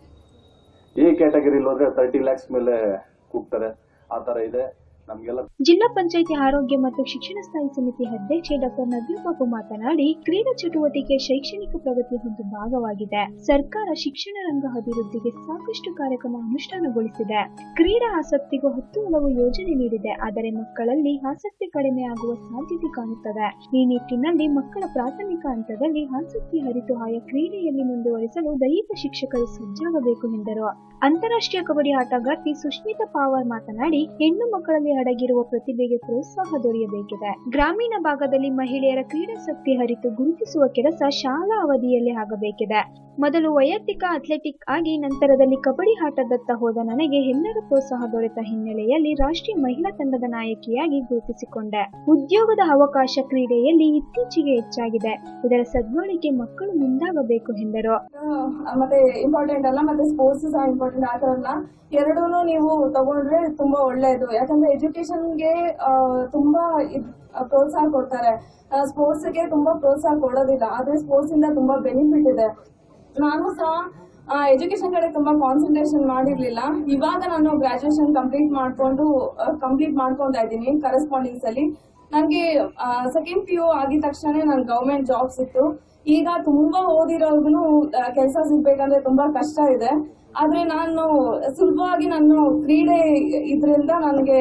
ಎ ಕ್ಯಾಟಗರಿಲಿ ಹೋದ್ರೆ 30 lakhs ಮೇಲೆ ಕೂಗ್ತಾರೆ. ಆ ತರ ಇದೆ ನಮ್ಗೆಲ್ಲ. ಜಿಲ್ಲಾ ಪಂಚಾಯಿತಿ ಆರೋಗ್ಯ ಮತ್ತು ಶಿಕ್ಷಣ ಸ್ಥಾಯಿ ಸಮಿತಿ ಅಧ್ಯಕ್ಷೆ ಡಾಕ್ಟರ್ ನಬೀಲ್ ಬಾಬು ಮಾತನಾಡಿ, ಕ್ರೀಡಾ ಚಟುವಟಿಕೆ ಶೈಕ್ಷಣಿಕ ಪ್ರಗತಿಯ ಒಂದು ಭಾಗವಾಗಿದೆ. ಸರ್ಕಾರ ಶಿಕ್ಷಣ ರಂಗ ಅಭಿವೃದ್ಧಿಗೆ ಸಾಕಷ್ಟು ಕಾರ್ಯಕ್ರಮ ಅನುಷ್ಠಾನಗೊಳಿಸಿದೆ. ಕ್ರೀಡಾ ಆಸಕ್ತಿಗೂ 10 ಹಲವು ಯೋಜನೆ ನೀಡಿದೆ. ಆದರೆ ಮಕ್ಕಳಲ್ಲಿ ಆಸಕ್ತಿ ಕಡಿಮೆ ಆಗುವ ಸಾಧ್ಯತೆ ಕಾಣುತ್ತದೆ. ಈ ನಿಟ್ಟಿನಲ್ಲಿ ಮಕ್ಕಳ ಪ್ರಾಥಮಿಕ ಹಂತದಲ್ಲಿ ಆಸಕ್ತಿ ಅರಿತು ಆಯಾ ಕ್ರೀಡೆಯಲ್ಲಿ ಮುಂದುವರಿಸಲು ದೈಹಿಕ ಶಿಕ್ಷಕರು ಸಜ್ಜಾಗಬೇಕು ಎಂದರು. ಅಂತಾರಾಷ್ಟ್ರೀಯ ಕಬಡ್ಡಿ ಆಟಗಾರ್ತಿ ಸುಷ್ಮಿತಾ ಪವಾರ್ ಮಾತನಾಡಿ, ಹೆಣ್ಣು ಮಕ್ಕಳಲ್ಲಿ ಅಡಗಿರುವ ಪ್ರತಿಭೆಗೆ ಪ್ರೋತ್ಸಾಹ ದೊರೆಯಬೇಕಿದೆ. ಗ್ರಾಮೀಣ ಭಾಗದಲ್ಲಿ ಮಹಿಳೆಯರ ಕ್ರೀಡಾಸಕ್ತಿ ಅರಿತು ಗುರುತಿಸುವ ಕೆಲಸ ಶಾಲಾ ಅವಧಿಯಲ್ಲಿ ಆಗಬೇಕಿದೆ. ಮೊದಲು ವೈಯಕ್ತಿಕ ಅಥ್ಲೆಟಿಕ್ ಆಗಿ ನಂತರದಲ್ಲಿ ಕಬಡ್ಡಿ ಆಟದತ್ತ ಹೋದ ನನಗೆ ಎಲ್ಲರ ಪ್ರೋತ್ಸಾಹ ದೊರೆತ ಹಿನ್ನೆಲೆಯಲ್ಲಿ ರಾಷ್ಟ್ರೀಯ ಮಹಿಳಾ ತಂಡದ ನಾಯಕಿಯಾಗಿ ಗುರುತಿಸಿಕೊಂಡೆ. ಉದ್ಯೋಗದ ಅವಕಾಶ ಕ್ರೀಡೆಯಲ್ಲಿ ಇತ್ತೀಚೆಗೆ ಹೆಚ್ಚಾಗಿದೆ. ಇದರ ಸದ್ಬಳಕೆ ಮಕ್ಕಳು ಮುಂದಾಗಬೇಕು ಎಂದರು. ಮತ್ತೆ ಇಂಪಾರ್ಟೆಂಟ್ ಅಲ್ಲ, ಮತ್ತೆ ಸ್ಪೋರ್ಟ್ಸ್ ಸಹ ಇಂಪಾರ್ಟೆಂಟ್. ಆ ಥರಲ್ಲ ಎರಡೂನು ನೀವು ತಗೊಂಡ್ರೆ ತುಂಬಾ ಒಳ್ಳೆಯದು. ಯಾಕಂದ್ರೆ ಎಜುಕೇಶನ್ಗೆ ತುಂಬಾ ಪ್ರೋತ್ಸಾಹ ಕೊಡ್ತಾರೆ, ಸ್ಪೋರ್ಟ್ಸ್ಗೆ ತುಂಬಾ ಪ್ರೋತ್ಸಾಹ ಕೊಡೋದಿಲ್ಲ. ಆದ್ರೆ ಸ್ಪೋರ್ಟ್ಸ್ ಇಂದ ತುಂಬಾ ಬೆನಿಫಿಟ್ ಇದೆ. ನಾನು ಸಹ ಎಜುಕೇಶನ್ ಕಡೆ ತುಂಬಾ ಕಾನ್ಸಂಟ್ರೇಷನ್ ಮಾಡಿರ್ಲಿಲ್ಲ. ಇವಾಗ ನಾನು ಗ್ರಾಜುಯೇಷನ್ ಕಂಪ್ಲೀಟ್ ಮಾಡ್ಕೊಂತಾ ಇದ್ದೀನಿ ಕರೆಸ್ಪಾಂಡಿಂಗ್ಸ್ ಅಲ್ಲಿ. ನನಗೆ ಸೆಕೆಂಡ್ PU ಆಗಿದ ತಕ್ಷಣ ನನ್ ಗವರ್ಮೆಂಟ್ ಜಾಬ್ ಸಿಕ್ತು. ಈಗ ತುಂಬಾ ಓದಿರೋರ್ಗು ಕೆಲಸ ಸಿಗ್ಬೇಕಂದ್ರೆ ತುಂಬಾ ಕಷ್ಟ ಇದೆ. ಆದ್ರೆ ನಾನು ಸುಲಭವಾಗಿ ನಾನು ಕ್ರೀಡೆ ಇದ್ರಿಂದ ನನಗೆ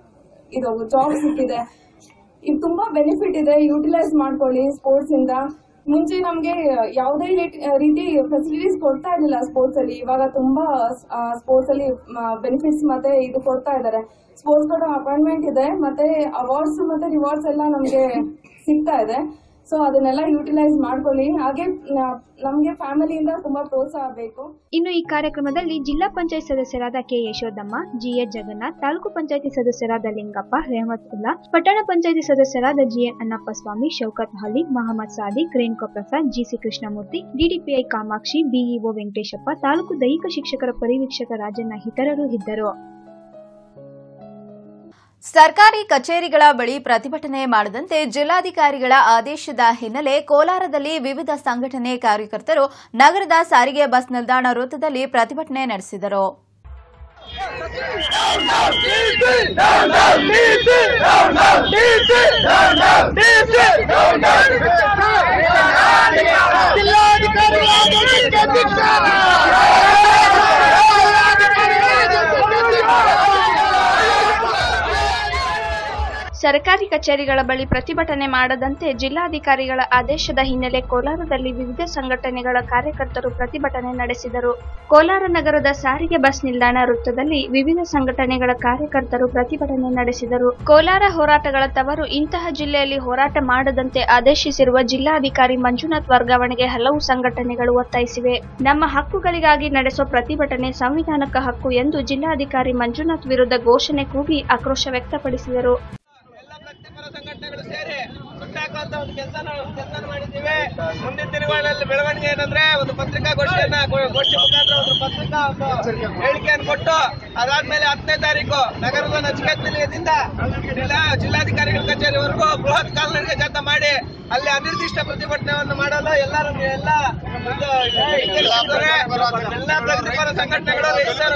ಇದು ಜಾಬ್ ಸಿಕ್ಕಿದೆ. ಇದು ತುಂಬಾ ಬೆನಿಫಿಟ್ ಇದೆ. ಯುಟಿಲೈಸ್ ಮಾಡ್ಕೊಳ್ಳಿ ಸ್ಪೋರ್ಟ್ಸ್ ಇಂದ. ಮುಂಚೆ ನಮ್ಗೆ ಯಾವುದೇ ರೀತಿ ಫೆಸಿಲಿಟೀಸ್ ಕೊಡ್ತಾ ಇರ್ಲಿಲ್ಲ ಸ್ಪೋರ್ಟ್ಸ್ ಅಲ್ಲಿ. ಇವಾಗ ತುಂಬಾ ಸ್ಪೋರ್ಟ್ಸ್ ಅಲ್ಲಿ ಬೆನಿಫಿಟ್ಸ್ ಮತ್ತೆ ಇದು ಕೊಡ್ತಾ ಇದ್ದಾರೆ. ಸ್ಪೋರ್ಟ್ಸ್ ಕೋಟ ಅಪಾಯಿಂಟ್ಮೆಂಟ್ ಇದೆ, ಮತ್ತೆ ಅವಾರ್ಡ್ಸ್ ಮತ್ತೆ ರಿವಾರ್ಡ್ಸ್ ಎಲ್ಲ ನಮ್ಗೆ ಸಿಗ್ತಾ ಇದೆ. ಸೊ ಅದನ್ನೆಲ್ಲ ಯುಟಿಲೈಸ್ ಮಾಡ್ಕೊಳ್ಳಿ. ಹಾಗೆ ನಮ್ಗೆ ಫ್ಯಾಮಿಲಿಯಿಂದ ತುಂಬಾ ಪ್ರೋತ್ಸಾಹ ಬೇಕು. ಇನ್ನು ಈ ಕಾರ್ಯಕ್ರಮದಲ್ಲಿ ಜಿಲ್ಲಾ ಪಂಚಾಯತ್ ಸದಸ್ಯರಾದ ಕೆ ಯಶೋದಮ್ಮ, ಜಿಎಚ್ ಜಗನ್ನಾಥ್, ತಾಲೂಕು ಪಂಚಾಯತಿ ಸದಸ್ಯರಾದ ಲಿಂಗಪ್ಪ, ರೆಹಮತ್ವುಲ್ಲಾ, ಪಟ್ಟಣ ಪಂಚಾಯತಿ ಸದಸ್ಯರಾದ GN Annappa Swamy, Shaukat Ali, Mohammed Sadiq, Renuka Prasad, GC Krishnamurthy, DDPI Kamakshi, BEO Venkateshappa, ತಾಲೂಕು ದೈಹಿಕ ಶಿಕ್ಷಕರ ಪರಿವೀಕ್ಷಕ ರಾಜಣ್ಣ ಇತರರು ಇದ್ದರು. ಸರ್ಕಾರಿ ಕಚೇರಿಗಳ ಬಳಿ ಪ್ರತಿಭಟನೆ ಮಾಡದಂತೆ ಜಿಲ್ಲಾಧಿಕಾರಿಗಳ ಆದೇಶದ ಹಿನ್ನೆಲೆ ಕೋಲಾರದಲ್ಲಿ ವಿವಿಧ ಸಂಘಟನೆ ಕಾರ್ಯಕರ್ತರು ನಗರದ ಸಾರಿಗೆ ಬಸ್ ನಿಲ್ದಾಣ ವೃತ್ತದಲ್ಲಿ ಪ್ರತಿಭಟನೆ ನಡೆಸಿದರು. ಸರ್ಕಾರಿ ಕಚೇರಿಗಳ ಬಳಿ ಪ್ರತಿಭಟನೆ ಮಾಡದಂತೆ ಜಿಲ್ಲಾಧಿಕಾರಿಗಳ ಆದೇಶದ ಹಿನ್ನೆಲೆ ಕೋಲಾರದಲ್ಲಿ ವಿವಿಧ ಸಂಘಟನೆಗಳ ಕಾರ್ಯಕರ್ತರು ಪ್ರತಿಭಟನೆ ನಡೆಸಿದರು. ಕೋಲಾರ ನಗರದ ಸಾರಿಗೆ ಬಸ್ ನಿಲ್ದಾಣ ವೃತ್ತದಲ್ಲಿ ವಿವಿಧ ಸಂಘಟನೆಗಳ ಕಾರ್ಯಕರ್ತರು ಪ್ರತಿಭಟನೆ ನಡೆಸಿದರು. ಕೋಲಾರ ಹೋರಾಟಗಳ ತವರು ಇಂತಹ ಜಿಲ್ಲೆಯಲ್ಲಿ ಹೋರಾಟ ಮಾಡದಂತೆ ಆದೇಶಿಸಿರುವ ಜಿಲ್ಲಾಧಿಕಾರಿ ಮಂಜುನಾಥ್ ವರ್ಗಾವಣೆಗೆ ಹಲವು ಸಂಘಟನೆಗಳು ಒತ್ತಾಯಿಸಿವೆ. ನಮ್ಮ ಹಕ್ಕುಗಳಿಗಾಗಿ ನಡೆಸುವ ಪ್ರತಿಭಟನೆ ಸಂವಿಧಾನಕ ಹಕ್ಕು ಎಂದು ಜಿಲ್ಲಾಧಿಕಾರಿ ಮಂಜುನಾಥ್ ವಿರುದ್ಧ ಘೋಷಣೆ ಕೂಗಿ ಆಕ್ರೋಶ ವ್ಯಕ್ತಪಡಿಸಿದರು. ಸಂಘಟನೆಗಳು ಸೇರಿ ಸುಟ್ಟಾಕುವಂತ ಒಂದು ಕೆಲಸ ಮಾಡಿದ್ದೀವಿ. ಮುಂದಿನ ದಿನಗಳಲ್ಲಿ ಬೆಳವಣಿಗೆ ಏನಂದ್ರೆ ಒಂದು ಪತ್ರಿಕಾಗೋಷ್ಠಿ ಮುಖಾಂತರ ಒಂದು ಪತ್ರಿಕಾ ಹೇಳಿಕೆಯನ್ನು ಕೊಟ್ಟು ಅದಾದ್ಮೇಲೆ 10ನೇ ತಾರೀಕು ನಗರದ ನಚಿಕೇತ ನಿಲಯದಿಂದ ಜಿಲ್ಲಾಧಿಕಾರಿಗಳ ಕಚೇರಿವರೆಗೂ ಬೃಹತ್ ಕಾಲ್ನಡಿಗೆ ಜಾಥಾ ಮಾಡಿ ಅಲ್ಲಿ ಅನಿರ್ದಿಷ್ಟ ಪ್ರತಿಭಟನೆಯನ್ನು ಮಾಡಲು ಎಲ್ಲ ಪ್ರಗತಿಪರ ಸಂಘಟನೆಗಳು,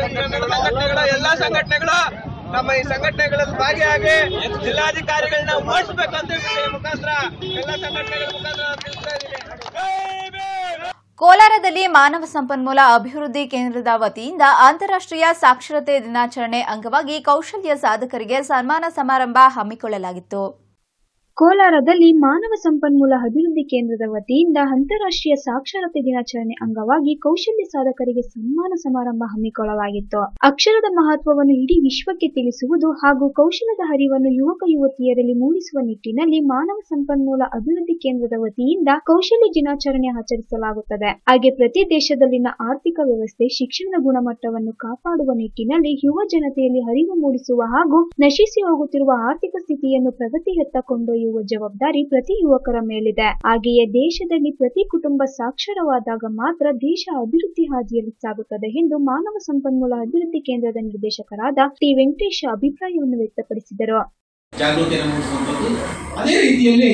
ಎಲ್ಲ ಸಂಘಟನೆಗಳು ನಮ್ಮ ಈ ಸಂಘಟನೆಗಳಲ್ಲಿ ಭಾಗಿಯಾಗಿ ಜಿಲ್ಲಾಧಿಕಾರಿಗಳನ್ನ ಓಡಿಸಬೇಕಂತ ಮುಖಾಂತರ ಎಲ್ಲ ಸಂಘಟನೆಗಳ ಮುಖಾಂತರ ತಿಳಿಸ್ತಾ ಇದ್ದೀವಿ. ಕೋಲಾರದಲ್ಲಿ ಮಾನವ ಸಂಪನ್ಮೂಲ ಅಭಿವೃದ್ಧಿ ಕೇಂದ್ರದ ವತಿಯಿಂದ ಅಂತಾರಾಷ್ಟ್ರೀಯ ಸಾಕ್ಷರತೆ ದಿನಾಚರಣೆ ಅಂಗವಾಗಿ ಕೌಶಲ್ಯ ಸಾಧಕರಿಗೆ ಸನ್ಮಾನ ಸಮಾರಂಭ ಹಮ್ಮಿಕೊಳ್ಳಲಾಗಿತ್ತು. ಕೋಲಾರದಲ್ಲಿ ಮಾನವ ಸಂಪನ್ಮೂಲ ಅಭಿವೃದ್ಧಿ ಕೇಂದ್ರದ ವತಿಯಿಂದ ಅಂತಾರಾಷ್ಟ್ರೀಯ ಸಾಕ್ಷರತೆ ದಿನಾಚರಣೆ ಅಂಗವಾಗಿ ಕೌಶಲ್ಯ ಸಾಧಕರಿಗೆ ಸನ್ಮಾನ ಸಮಾರಂಭ ಹಮ್ಮಿಕೊಳ್ಳಲಾಗಿತ್ತು. ಅಕ್ಷರದ ಮಹತ್ವವನ್ನು ಇಡೀ ವಿಶ್ವಕ್ಕೆ ತಿಳಿಸುವುದು ಹಾಗೂ ಕೌಶಲ್ಯದ ಅರಿವನ್ನು ಯುವಕ ಯುವತಿಯರಲ್ಲಿ ಮೂಡಿಸುವ ನಿಟ್ಟಿನಲ್ಲಿ ಮಾನವ ಸಂಪನ್ಮೂಲ ಅಭಿವೃದ್ಧಿ ಕೇಂದ್ರದ ವತಿಯಿಂದ ಕೌಶಲ್ಯ ದಿನಾಚರಣೆ ಆಚರಿಸಲಾಗುತ್ತದೆ. ಹಾಗೆ ಪ್ರತಿ ದೇಶದಲ್ಲಿನ ಆರ್ಥಿಕ ವ್ಯವಸ್ಥೆ, ಶಿಕ್ಷಣದ ಗುಣಮಟ್ಟವನ್ನು ಕಾಪಾಡುವ ನಿಟ್ಟಿನಲ್ಲಿ ಯುವ ಜನತೆಯಲ್ಲಿ ಅರಿವು ಮೂಡಿಸುವ ಹಾಗೂ ನಶಿಸಿ ಹೋಗುತ್ತಿರುವ ಆರ್ಥಿಕ ಸ್ಥಿತಿಯನ್ನು ಪ್ರಗತಿಯತ್ತ ಕೊಂಡೊಯ್ಯುವ ಜವಾಬ್ದಾರಿ ಪ್ರತಿ ಯುವಕರ ಮೇಲಿದೆ. ಹಾಗೆಯೇ ದೇಶದಲ್ಲಿ ಪ್ರತಿ ಕುಟುಂಬ ಸಾಕ್ಷರವಾದಾಗ ಮಾತ್ರ ದೇಶ ಅಭಿವೃದ್ಧಿ ಹಾದಿಯಲ್ಲಿ ಸಾಗುತ್ತದೆ ಎಂದು ಮಾನವ ಸಂಪನ್ಮೂಲ ಅಭಿವೃದ್ಧಿ ಕೇಂದ್ರದ ನಿರ್ದೇಶಕರಾದ ಟಿ ವೆಂಕಟೇಶ್ ಅಭಿಪ್ರಾಯವನ್ನು ವ್ಯಕ್ತಪಡಿಸಿದರು. ಜಾಗೃತಿಯನ್ನು ಮೂಡಿಸುವಂಥದ್ದು, ಅದೇ ರೀತಿಯಲ್ಲಿ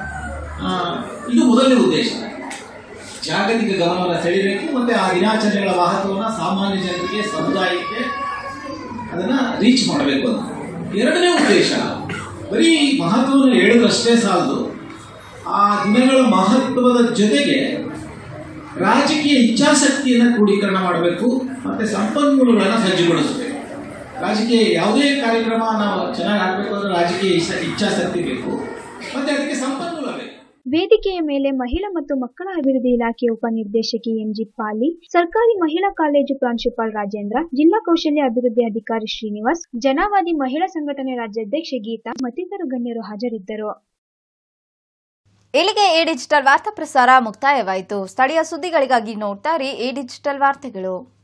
ಇದು ಮೊದಲನೇ ಉದ್ದೇಶ, ಜಾಗತಿಕ ಗಮನವನ್ನು ಸೆಳೆಯಬೇಕು ಮತ್ತೆ ಆ ದಿನಾಚರಣೆಗಳ ಮಹತ್ವವನ್ನು ಸಾಮಾನ್ಯ ಜನರಿಗೆ, ಸಮುದಾಯಕ್ಕೆ ಅದನ್ನ ರೀಚ್ ಮಾಡಬೇಕು ಅಂತ. ಎರಡನೇ ಉದ್ದೇಶ ಬರೀ ಮಹತ್ವವನ್ನು ಹೇಳಿದ್ರಷ್ಟೇ ಸಾಲದು, ಆ ದಿನಗಳ ಮಹತ್ವದ ಜೊತೆಗೆ ರಾಜಕೀಯ ಇಚ್ಛಾಶಕ್ತಿಯನ್ನು ಕ್ರೋಢೀಕರಣ ಮಾಡಬೇಕು ಮತ್ತೆ ಸಂಪನ್ಮೂಲಗಳನ್ನು ಸಜ್ಜುಗೊಳಿಸಬೇಕು. ರಾಜಕೀಯ ಯಾವುದೇ ಕಾರ್ಯಕ್ರಮ ನಾವು ಚೆನ್ನಾಗಿ ಆಗಬೇಕು ಅಂದ್ರೆ ರಾಜಕೀಯ ಇಚ್ಛಾಶಕ್ತಿ ಬೇಕು ಮತ್ತೆ ಅದಕ್ಕೆ ಸಂಪನ್ಮೂಲ ಬೇಕು. ವೇದಿಕೆಯ ಮೇಲೆ ಮಹಿಳಾ ಮತ್ತು ಮಕ್ಕಳ ಅಭಿವೃದ್ಧಿ ಇಲಾಖೆ ಉಪನಿರ್ದೇಶಕಿ ಎಂಜಿ ಪಾಲಿ, ಸರ್ಕಾರಿ ಮಹಿಳಾ ಕಾಲೇಜು ಪ್ರಾಂಶುಪಾಲ್ ರಾಜೇಂದ್ರ, ಜಿಲ್ಲಾ ಕೌಶಲ್ಯ ಅಭಿವೃದ್ಧಿ ಅಧಿಕಾರಿ ಶ್ರೀನಿವಾಸ್, ಜನವಾದಿ ಮಹಿಳಾ ಸಂಘಟನೆ ರಾಜ್ಯಾಧ್ಯಕ್ಷೆ ಗೀತಾ ಮತ್ತಿತರ ಗಣ್ಯರು ಹಾಜರಿದ್ದರು. ಇಲ್ಲಿಗೆ ಈ ಡಿಜಿಟಲ್ ವಾರ್ತಾ ಪ್ರಸಾರ ಮುಕ್ತಾಯವಾಯಿತು. ಸ್ಥಳೀಯ ಸುದ್ದಿಗಳಿಗಾಗಿ ನೋಡ್ತಾ ಇರಿ ಈ ಡಿಜಿಟಲ್ ವಾರ್ತೆಗಳು.